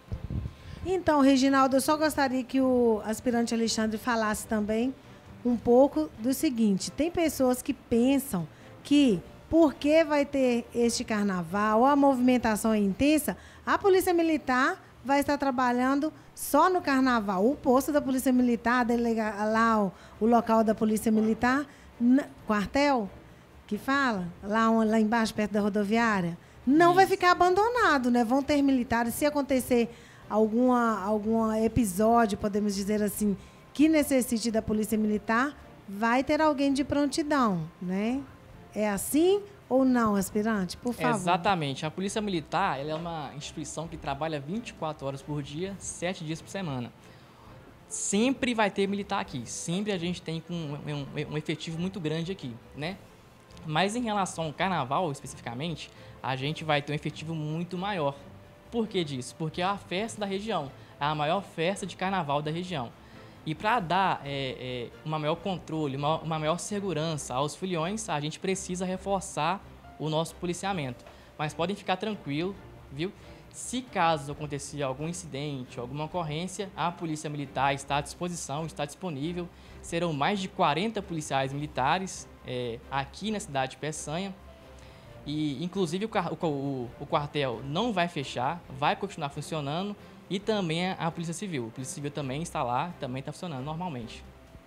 Então, Reginaldo, eu só gostaria que o aspirante Alexandre falasse também um pouco do seguinte, tem pessoas que pensam que porque vai ter este carnaval, a movimentação é intensa, a Polícia Militar vai estar trabalhando só no carnaval. O posto da Polícia Militar, lá o local da Polícia Militar, quartel, que fala, lá embaixo, perto da rodoviária, não vai ficar abandonado, né? Vão ter militares, se acontecer algum episódio, podemos dizer assim, que necessite da Polícia Militar, vai ter alguém de prontidão, né? É assim ou não, aspirante? Por favor. Exatamente. A Polícia Militar, ela é uma instituição que trabalha 24 horas por dia, 7 dias por semana. Sempre vai ter militar aqui. Sempre a gente tem um efetivo muito grande aqui, né? Mas em relação ao carnaval, especificamente, a gente vai ter um efetivo muito maior. Por que disso? Porque é a festa da região. É a maior festa de carnaval da região. E para dar um maior controle, uma maior segurança aos foliões, a gente precisa reforçar o nosso policiamento. Mas podem ficar tranquilos, viu? Se caso acontecer algum incidente, alguma ocorrência, a Polícia Militar está à disposição, está disponível. Serão mais de 40 policiais militares aqui na cidade de Peçanha. E, inclusive, o quartel não vai fechar, vai continuar funcionando. E também a Polícia Civil. A Polícia Civil também está lá, também está funcionando normalmente.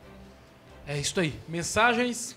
É isso aí. Mensagens.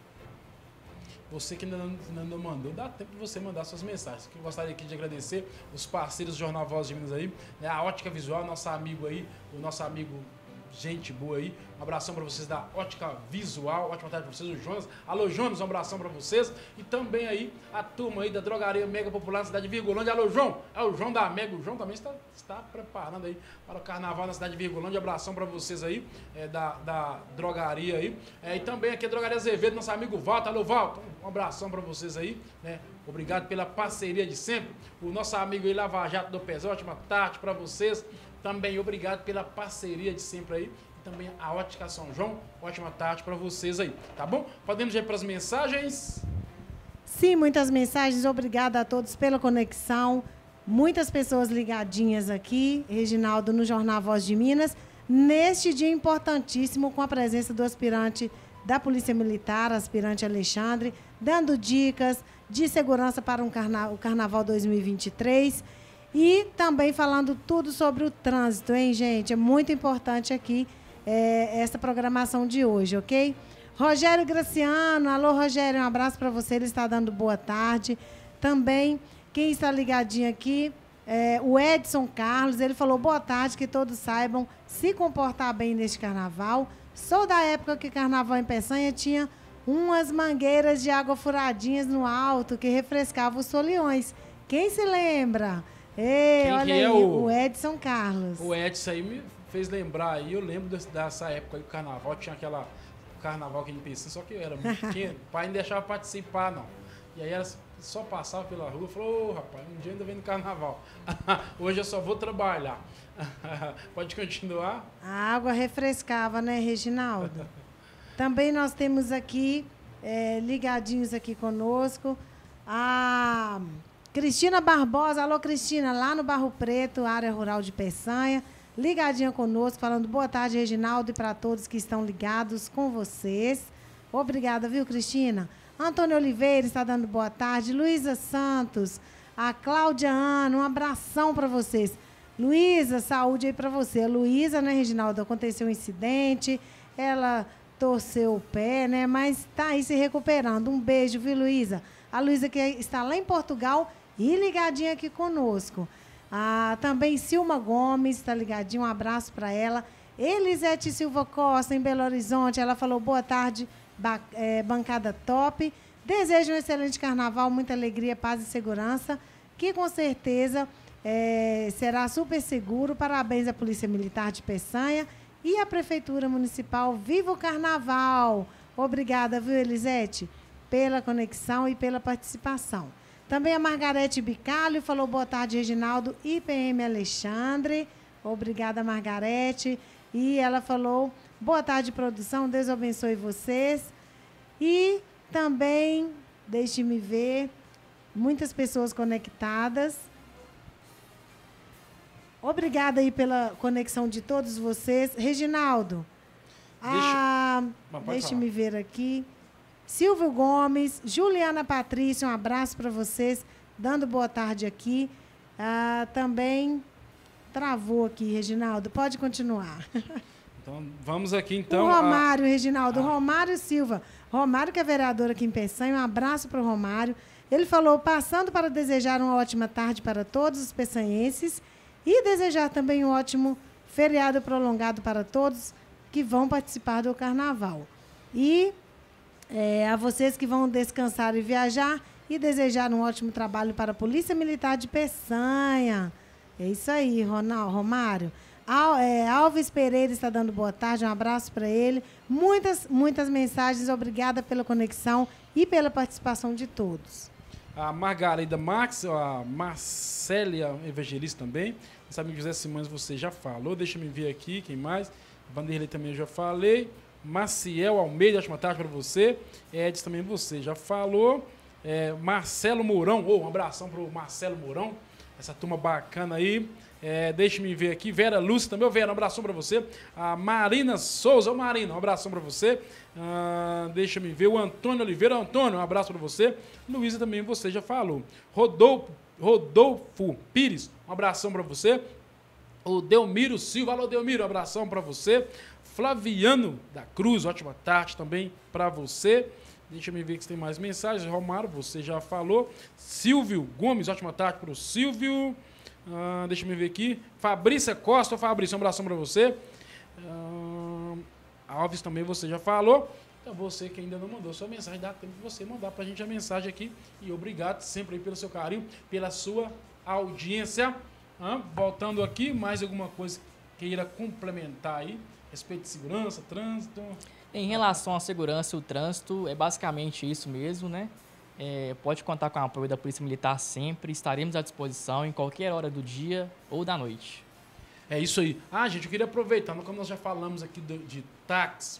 Você que ainda não mandou, dá tempo de você mandar suas mensagens. Eu gostaria aqui de agradecer os parceiros do Jornal Voz de Minas aí, né? A Ótica Visual, nosso amigo aí, o nosso amigo gente boa aí. Um abração para vocês da Ótica Visual. Ótima tarde para vocês, o Jonas. Alô, Jonas, um abração para vocês. E também aí a turma aí da Drogaria Mega Popular na cidade de Virgulândia. Alô, João. É o João da Mega. O João também está preparando aí para o carnaval na cidade de Virgulândia. Um abração para vocês aí, da Drogaria aí. E também aqui a Drogaria Azevedo, nosso amigo Walter. Alô, Walter. Um abração para vocês aí, né? Obrigado pela parceria de sempre. O nosso amigo aí, Lava Jato do Pés. Ótima tarde para vocês. Também obrigado pela parceria de sempre aí. E também a Ótica São João. Ótima tarde para vocês aí, tá bom? Podemos ir para as mensagens? Sim, muitas mensagens. Obrigada a todos pela conexão. Muitas pessoas ligadinhas aqui. Reginaldo, no Jornal Voz de Minas. Neste dia importantíssimo, com a presença do aspirante da Polícia Militar, aspirante Alexandre, dando dicas de segurança para o Carnaval 2023. E também falando tudo sobre o trânsito, hein, gente? É muito importante aqui essa programação de hoje, ok? Rogério Graciano, alô, Rogério, um abraço para você, ele está dando boa tarde. Também, quem está ligadinho aqui, o Edson Carlos, ele falou boa tarde, que todos saibam se comportar bem neste carnaval. Sou da época que carnaval em Peçanha tinha umas mangueiras de água furadinhas no alto que refrescavam os foliões. Quem se lembra? Olha aí, o Edson Carlos. O Edson aí me fez lembrar aí, eu lembro dessa época aí, o carnaval, tinha aquela carnaval que a gente pensava, só que eu era muito pequeno, o pai não deixava participar, não. E aí era só passava pela rua, falou, rapaz, um dia ainda vem no carnaval. Hoje eu só vou trabalhar. Pode continuar? A água refrescava, né, Reginaldo? Também nós temos aqui, ligadinhos aqui conosco, a Cristina Barbosa. Alô, Cristina, lá no Barro Preto, área rural de Peçanha, ligadinha conosco, falando boa tarde, Reginaldo, e para todos que estão ligados com vocês. Obrigada, viu, Cristina? Antônio Oliveira está dando boa tarde. Luísa Santos, a Cláudia Ana, um abração para vocês. Luísa, saúde aí para você. A Luísa, né, Reginaldo, aconteceu um incidente, ela torceu o pé, né, mas está aí se recuperando. Um beijo, viu, Luísa? A Luísa que está lá em Portugal e ligadinha aqui conosco. Também Silma Gomes está ligadinha, um abraço para ela. Elisete Silva Costa, em Belo Horizonte, ela falou boa tarde, bancada top. Desejo um excelente carnaval, muita alegria, paz e segurança, que com certeza será super seguro. Parabéns à Polícia Militar de Peçanha e à Prefeitura Municipal. Viva o Carnaval! Obrigada, viu, Elisete, pela conexão e pela participação. Também a Margarete Bicalho falou boa tarde, Reginaldo e PM Alexandre. Obrigada, Margarete. E ela falou boa tarde, produção, Deus abençoe vocês. E também, deixe-me ver, muitas pessoas conectadas. Obrigada aí pela conexão de todos vocês. Reginaldo, deixe-me ver aqui. Silvio Gomes, Juliana Patrícia, um abraço para vocês, dando boa tarde aqui. Também travou aqui, Reginaldo, pode continuar. Então, vamos aqui então. O Romário, Reginaldo, Romário Silva. Romário, que é vereador aqui em Peçanha, um abraço para o Romário. Ele falou, passando para desejar uma ótima tarde para todos os peçanhenses E desejar também um ótimo feriado prolongado para todos que vão participar do carnaval. E a vocês que vão descansar e viajar, e desejar um ótimo trabalho para a Polícia Militar de Peçanha. É isso aí, Romário. Alves Pereira está dando boa tarde, um abraço para ele. Muitas mensagens, obrigada pela conexão e pela participação de todos. A Margarida Max, a Marcélia Evangelista também. Nosso amigo José Simões, você já falou. Deixa eu ver aqui, quem mais? Vanderlei também eu já falei. Maciel Almeida, ótima tarde para você. Edson também você já falou. Marcelo Mourão, um abração para o Marcelo Mourão. Essa turma bacana aí. Deixa-me ver aqui. Vera Lúcia também. Vera, um abração para você. A Marina Souza. Marina, um abração para você. Deixa-me ver. O Antônio Oliveira. Antônio, um abraço para você. Luísa também você já falou. Rodolfo Pires, um abração para você. O Delmiro Silva. Alô, Delmiro, um abração para você. Flaviano da Cruz, ótima tarde também para você. Deixa eu ver se tem mais mensagens. Romário, você já falou. Silvio Gomes, ótima tarde para o Silvio. Deixa eu ver aqui. Fabrícia Costa. Fabrícia, um abração para você. Alves também você já falou. Então você que ainda não mandou sua mensagem, dá tempo de você mandar para a gente a mensagem aqui. E obrigado sempre aí pelo seu carinho, pela sua audiência. Voltando aqui, mais alguma coisa que queira complementar aí? Respeito de segurança, trânsito... Em relação à segurança e o trânsito, é basicamente isso mesmo, né? Pode contar com o apoio da Polícia Militar sempre, estaremos à disposição em qualquer hora do dia ou da noite. É isso aí. Gente, eu queria aproveitar, como nós já falamos aqui de táxi,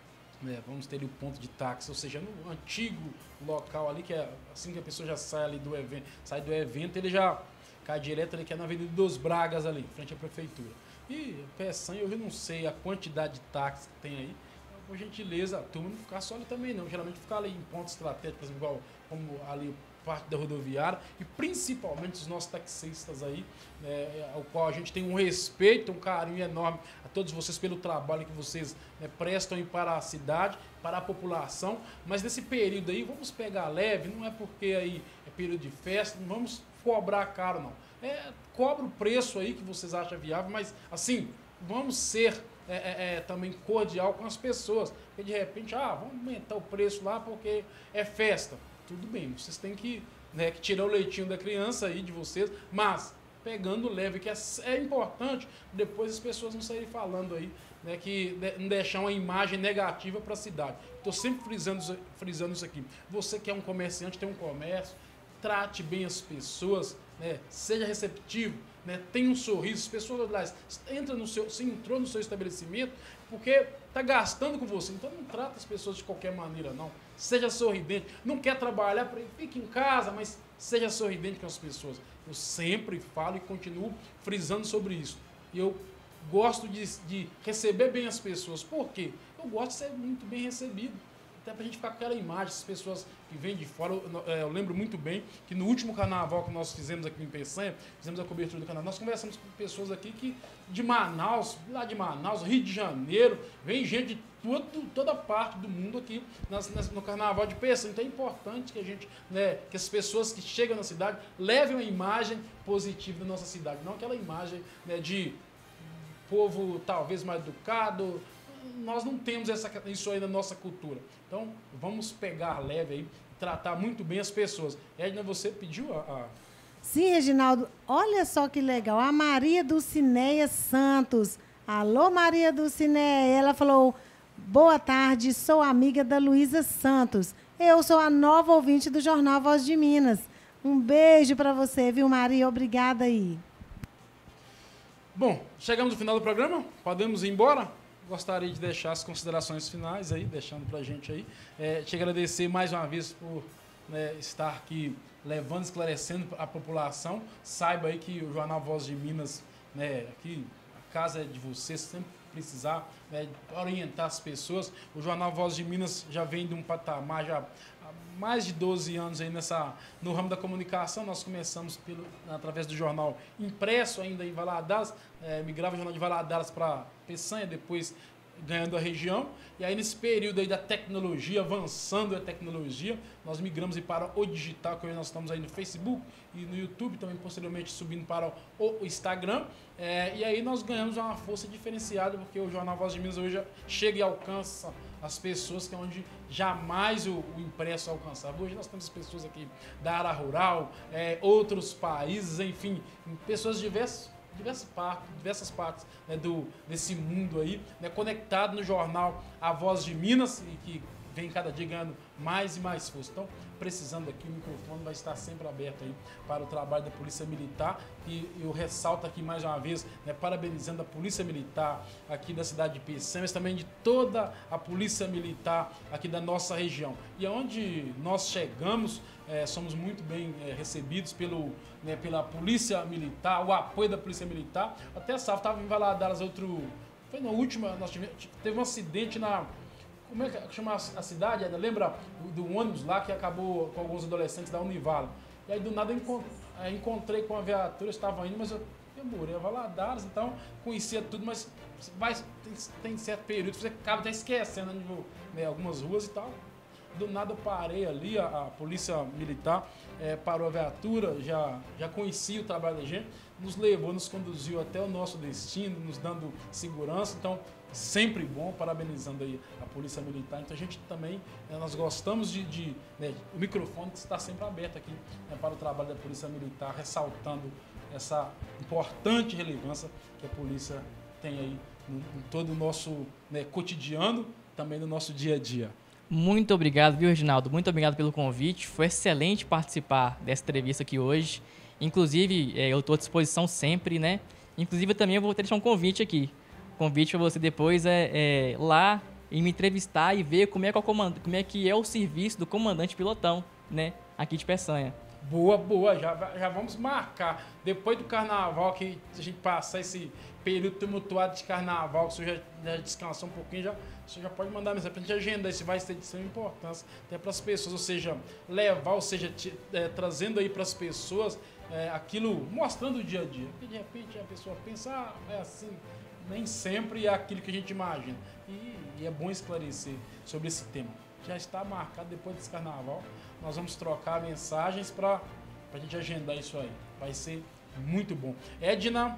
né? Vamos ter ali o ponto de táxi, ou seja, no antigo local ali, que é assim que a pessoa já sai ali do evento, ele já cai direto ali, que é na Avenida dos Bragas ali, em frente à prefeitura. E Peçanha, eu não sei a quantidade de táxi que tem aí. Por gentileza, a turma não ficar só ali também não. Geralmente ficar ali em pontos estratégicos, igual como ali parte da rodoviária, e principalmente os nossos taxistas aí, ao qual a gente tem um respeito, um carinho enorme a todos vocês pelo trabalho que vocês prestam aí para a cidade, para a população. Mas nesse período aí, vamos pegar leve, não é porque aí é período de festa, não vamos cobrar caro não. Cobra o preço aí que vocês acham viável, mas assim, vamos ser também cordial com as pessoas. Porque de repente, vamos aumentar o preço lá porque é festa. Tudo bem, vocês têm que tirar o leitinho da criança aí de vocês, mas pegando leve, que é importante depois as pessoas não saírem falando aí, que não deixar uma imagem negativa para a cidade. Estou sempre frisando isso aqui. Você que é um comerciante, tem um comércio, trate bem as pessoas, seja receptivo, tenha um sorriso. As pessoas, aliás, se entrou no seu estabelecimento porque está gastando com você, então não trata as pessoas de qualquer maneira, não. Seja sorridente. Não quer trabalhar, fique em casa, mas seja sorridente com as pessoas. Eu sempre falo e continuo frisando sobre isso. E eu gosto de receber bem as pessoas. Por quê? Eu gosto de ser muito bem recebido. Até pra gente ficar com aquela imagem, as pessoas que vêm de fora. Eu lembro muito bem que no último carnaval que nós fizemos aqui em Peçanha, fizemos a cobertura do carnaval, nós conversamos com pessoas aqui de Manaus, lá de Manaus, Rio de Janeiro, vem gente de toda parte do mundo aqui no carnaval de Peçanha. Então é importante que a gente, que as pessoas que chegam na cidade levem uma imagem positiva da nossa cidade, não aquela imagem de povo talvez mais educado. Nós não temos isso aí na nossa cultura. Então, vamos pegar leve aí e tratar muito bem as pessoas. Edna, você pediu a... Sim, Reginaldo. Olha só que legal. A Maria Dulcineia Santos. Alô, Maria Dulcineia. Ela falou, boa tarde, sou amiga da Luísa Santos. Eu sou a nova ouvinte do Jornal Voz de Minas. Um beijo para você, viu, Maria? Obrigada aí. Bom, chegamos no final do programa. Podemos ir embora? Gostaria de deixar as considerações finais aí, deixando para a gente aí. Te agradecer mais uma vez por estar aqui levando, esclarecendo a população. Saiba aí que o Jornal Voz de Minas, aqui a casa é de vocês, sempre precisar orientar as pessoas. O Jornal Voz de Minas já vem de um patamar já há mais de 12 anos aí no ramo da comunicação. Nós começamos através do jornal impresso ainda em Valadares, migrava o jornal de Valadares para Peçanha, depois ganhando a região. E aí nesse período aí da tecnologia, avançando a tecnologia, nós migramos aí para o digital, que hoje nós estamos aí no Facebook e no YouTube, também posteriormente subindo para o Instagram. E aí nós ganhamos uma força diferenciada, porque o Jornal Voz de Minas hoje chega e alcança as pessoas que é onde jamais o impresso alcançava. Hoje nós temos pessoas aqui da área rural, outros países, enfim, pessoas diversas partes, né, desse mundo aí, né, conectado no jornal A Voz de Minas, e que vem cada dia ganhando mais e mais força. Então, precisando aqui, o microfone vai estar sempre aberto aí para o trabalho da Polícia Militar, e eu ressalto aqui mais uma vez, né, parabenizando a Polícia Militar aqui da cidade de Peçanha, mas também de toda a Polícia Militar aqui da nossa região. E aonde nós chegamos, somos muito bem recebidos pela Polícia Militar, o apoio da Polícia Militar. Até estava em Valadares, foi na última, teve um acidente como é que chama a cidade? Lembra do ônibus lá que acabou com alguns adolescentes da Univala? E aí do nada encontrei com a viatura, estava indo, mas eu demorei a Valadares, então conhecia tudo, mas tem certo período, você acaba até esquecendo, né, algumas ruas e tal. Do nada eu parei ali, a Polícia Militar parou a viatura, já conhecia o trabalho da gente, nos levou, nos conduziu até o nosso destino, nos dando segurança. Então, sempre bom, parabenizando aí a Polícia Militar. Então a gente também, nós gostamos né, o microfone está sempre aberto aqui, né, para o trabalho da Polícia Militar, ressaltando essa importante relevância que a polícia tem aí em todo o nosso, né, cotidiano, também no nosso dia a dia. Muito obrigado, viu, Reginaldo? Muito obrigado pelo convite. Foi excelente participar dessa entrevista aqui hoje. Inclusive, eu estou à disposição sempre, né? Inclusive, também eu vou deixar um convite aqui. Convite para você depois lá e me entrevistar e ver como é que é o serviço do comandante pilotão, né? Aqui de Peçanha. Boa, já vamos marcar. Depois do carnaval, que a gente passar esse período tumultuado de carnaval, que você já descansou um pouquinho, você já pode mandar mensagem pra gente agendar. Isso vai ter de extrema importância até para as pessoas, ou seja, trazendo aí para as pessoas aquilo, mostrando o dia a dia. Porque de repente a pessoa pensa, é assim, nem sempre é aquilo que a gente imagina. E é bom esclarecer sobre esse tema. Já está marcado depois desse carnaval. Nós vamos trocar mensagens para a gente agendar isso aí. Vai ser muito bom. Edna.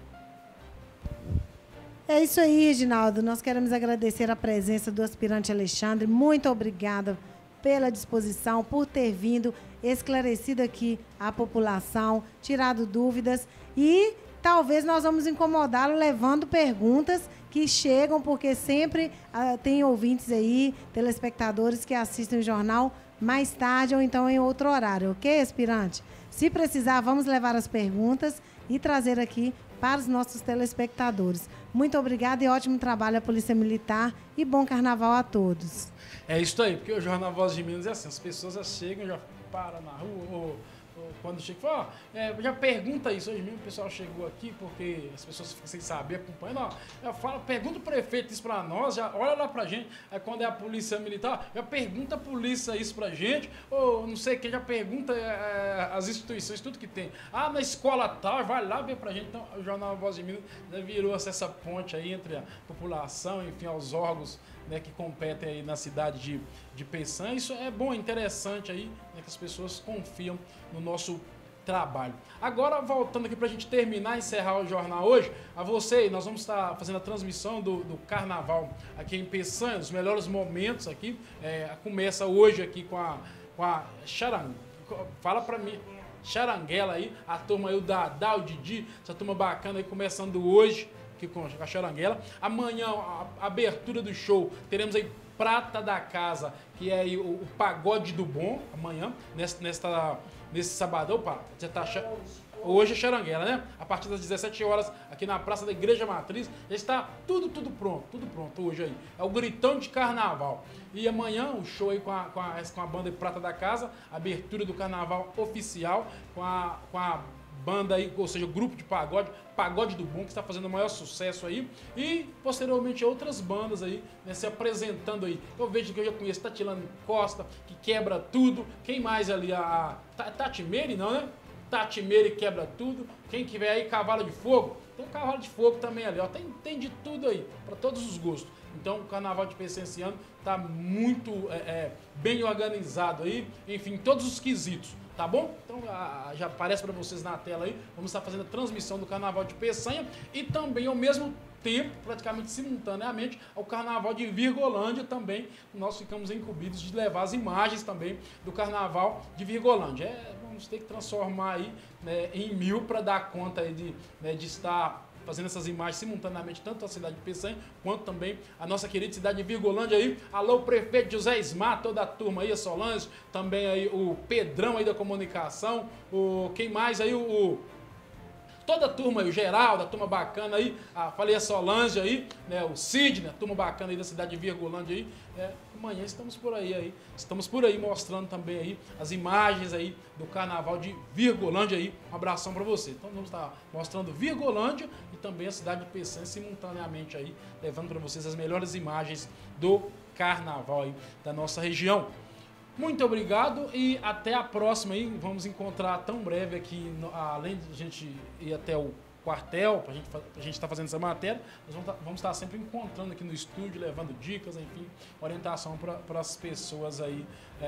É isso aí, Reginaldo. Nós queremos agradecer a presença do aspirante Alexandre. Muito obrigada pela disposição, por ter vindo, esclarecido aqui a população, tirado dúvidas, e talvez nós vamos incomodá-lo levando perguntas que chegam, porque sempre tem ouvintes aí, telespectadores que assistem o jornal mais tarde ou então em outro horário, ok, aspirante? Se precisar, vamos levar as perguntas e trazer aqui para os nossos telespectadores. Muito obrigada e ótimo trabalho à Polícia Militar e bom carnaval a todos. É isso aí, porque o Jornal Voz de Minas é assim, as pessoas já chegam, já param na rua, quando chega, fala, já pergunta isso. Hoje mesmo o pessoal chegou aqui porque as pessoas ficam sem saber, acompanhando. Pergunta o prefeito isso pra nós, já olha lá pra gente. Aí quando é a Polícia Militar, já pergunta a polícia isso pra gente, ou não sei quem, já pergunta as instituições, tudo que tem. Na escola tal, vai lá ver pra gente. Então o Jornal Voz de Minas virou essa ponte aí entre a população, enfim, aos órgãos, né, que competem aí na cidade de Peçanha. Isso é bom, é interessante aí, né, que as pessoas confiam no nosso trabalho. Agora, voltando aqui para a gente terminar, encerrar o jornal hoje, nós vamos estar fazendo a transmissão do carnaval aqui em Peçanha, os melhores momentos aqui. Começa hoje aqui com a Charanguela. Fala para mim. Charanguela aí, a turma aí, o Dadá, o Didi, essa turma bacana aí, começando hoje aqui com a Charanguela. Amanhã, a abertura do show, teremos aí Prata da Casa, que é aí o Pagode do Bom, amanhã, nesse sabadão, já tá hoje é Charanguela, né? A partir das 17 horas, aqui na Praça da Igreja Matriz, já está tudo pronto hoje aí. É o gritão de carnaval. E amanhã, o show aí com a banda Prata da Casa, abertura do carnaval oficial, com a banda aí, ou seja, o grupo de Pagode do Bom, que está fazendo o maior sucesso aí, e posteriormente outras bandas aí, né, se apresentando aí. Eu vejo que eu já conheço Tatilane Costa, que quebra tudo. Quem mais ali? A Tati Meire, não, né? Tati Meire quebra tudo. Quem que vem aí, Cavalo de Fogo, tem o Cavalo de Fogo também ali, ó. Tem de tudo aí, para todos os gostos. Então o Carnaval de Peçanha esse ano está muito bem organizado aí, enfim, todos os quesitos. Tá bom? Então já aparece para vocês na tela aí. Vamos estar fazendo a transmissão do Carnaval de Peçanha e também ao mesmo tempo, praticamente simultaneamente, ao Carnaval de Virgolândia também. Nós ficamos incumbidos de levar as imagens também do Carnaval de Virgolândia. Vamos ter que transformar aí, né, em 1000 para dar conta aí de estar fazendo essas imagens simultaneamente, tanto a cidade de Peçanha, quanto também a nossa querida cidade de Virgolândia aí. Alô, prefeito José Ismar, toda a turma aí, a Solange, também aí o Pedrão aí da comunicação, quem mais aí, toda a turma aí, o Geraldo, a turma bacana aí, falei a Solange aí, né, o Sidney, a turma bacana aí da cidade de Virgolândia aí. Amanhã estamos por aí mostrando também aí as imagens aí do Carnaval de Virgolândia aí. Um abração para você. Então vamos estar mostrando Virgolândia e também a cidade de Peçanha simultaneamente aí, levando para vocês as melhores imagens do Carnaval aí da nossa região. Muito obrigado e até a próxima aí. Vamos encontrar tão breve aqui, além de a gente ir até o quartel, para a gente estar fazendo essa matéria, nós vamos estar sempre encontrando aqui no estúdio, levando dicas, enfim, orientação para as pessoas aí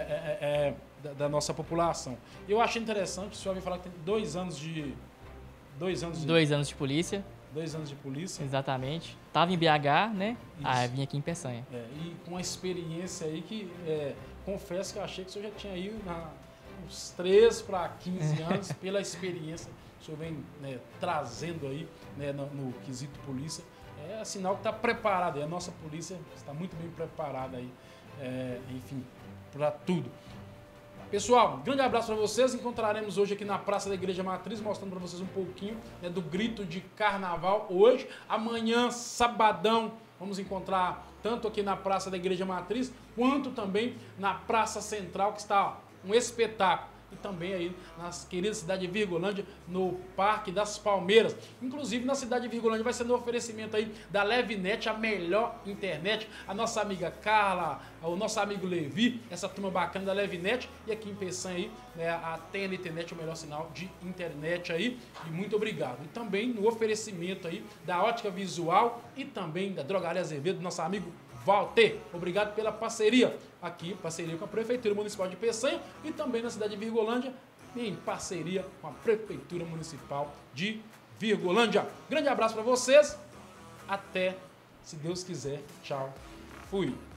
da nossa população. Eu achei interessante, o senhor me falar que tem 2 anos de... 2 anos de... 2 anos de polícia. 2 anos de polícia. Exatamente. Tava em BH, né? Isso. Vim aqui em Peçanha. E com uma experiência aí que, confesso que eu achei que o senhor já tinha ido uns 3 para 15 anos, pela experiência que o senhor vem, né, trazendo aí, né, no quesito polícia. É sinal que está preparado, e a nossa polícia está muito bem preparada aí, enfim, para tudo. Pessoal, grande abraço para vocês. Encontraremos hoje aqui na Praça da Igreja Matriz, mostrando para vocês um pouquinho, né, do grito de Carnaval hoje. Amanhã, sabadão, vamos encontrar tanto aqui na Praça da Igreja Matriz, quanto também na Praça Central, que está um espetáculo. E também aí na querida cidade de Virgolândia, no Parque das Palmeiras. Inclusive na cidade de Virgolândia vai ser no oferecimento aí da Levinet, a melhor internet. A nossa amiga Carla, o nosso amigo Levi, essa turma bacana da Levinet. E aqui em Peçanha aí, né, a TNTnet, o melhor sinal de internet aí. E muito obrigado. E também no oferecimento aí da Ótica Visual e também da Drogaria Azevedo, nosso amigo Walter. Obrigado pela parceria aqui, parceria com a Prefeitura Municipal de Peçanha e também na cidade de Virgolândia, em parceria com a Prefeitura Municipal de Virgolândia. Grande abraço para vocês, até, se Deus quiser, tchau, fui.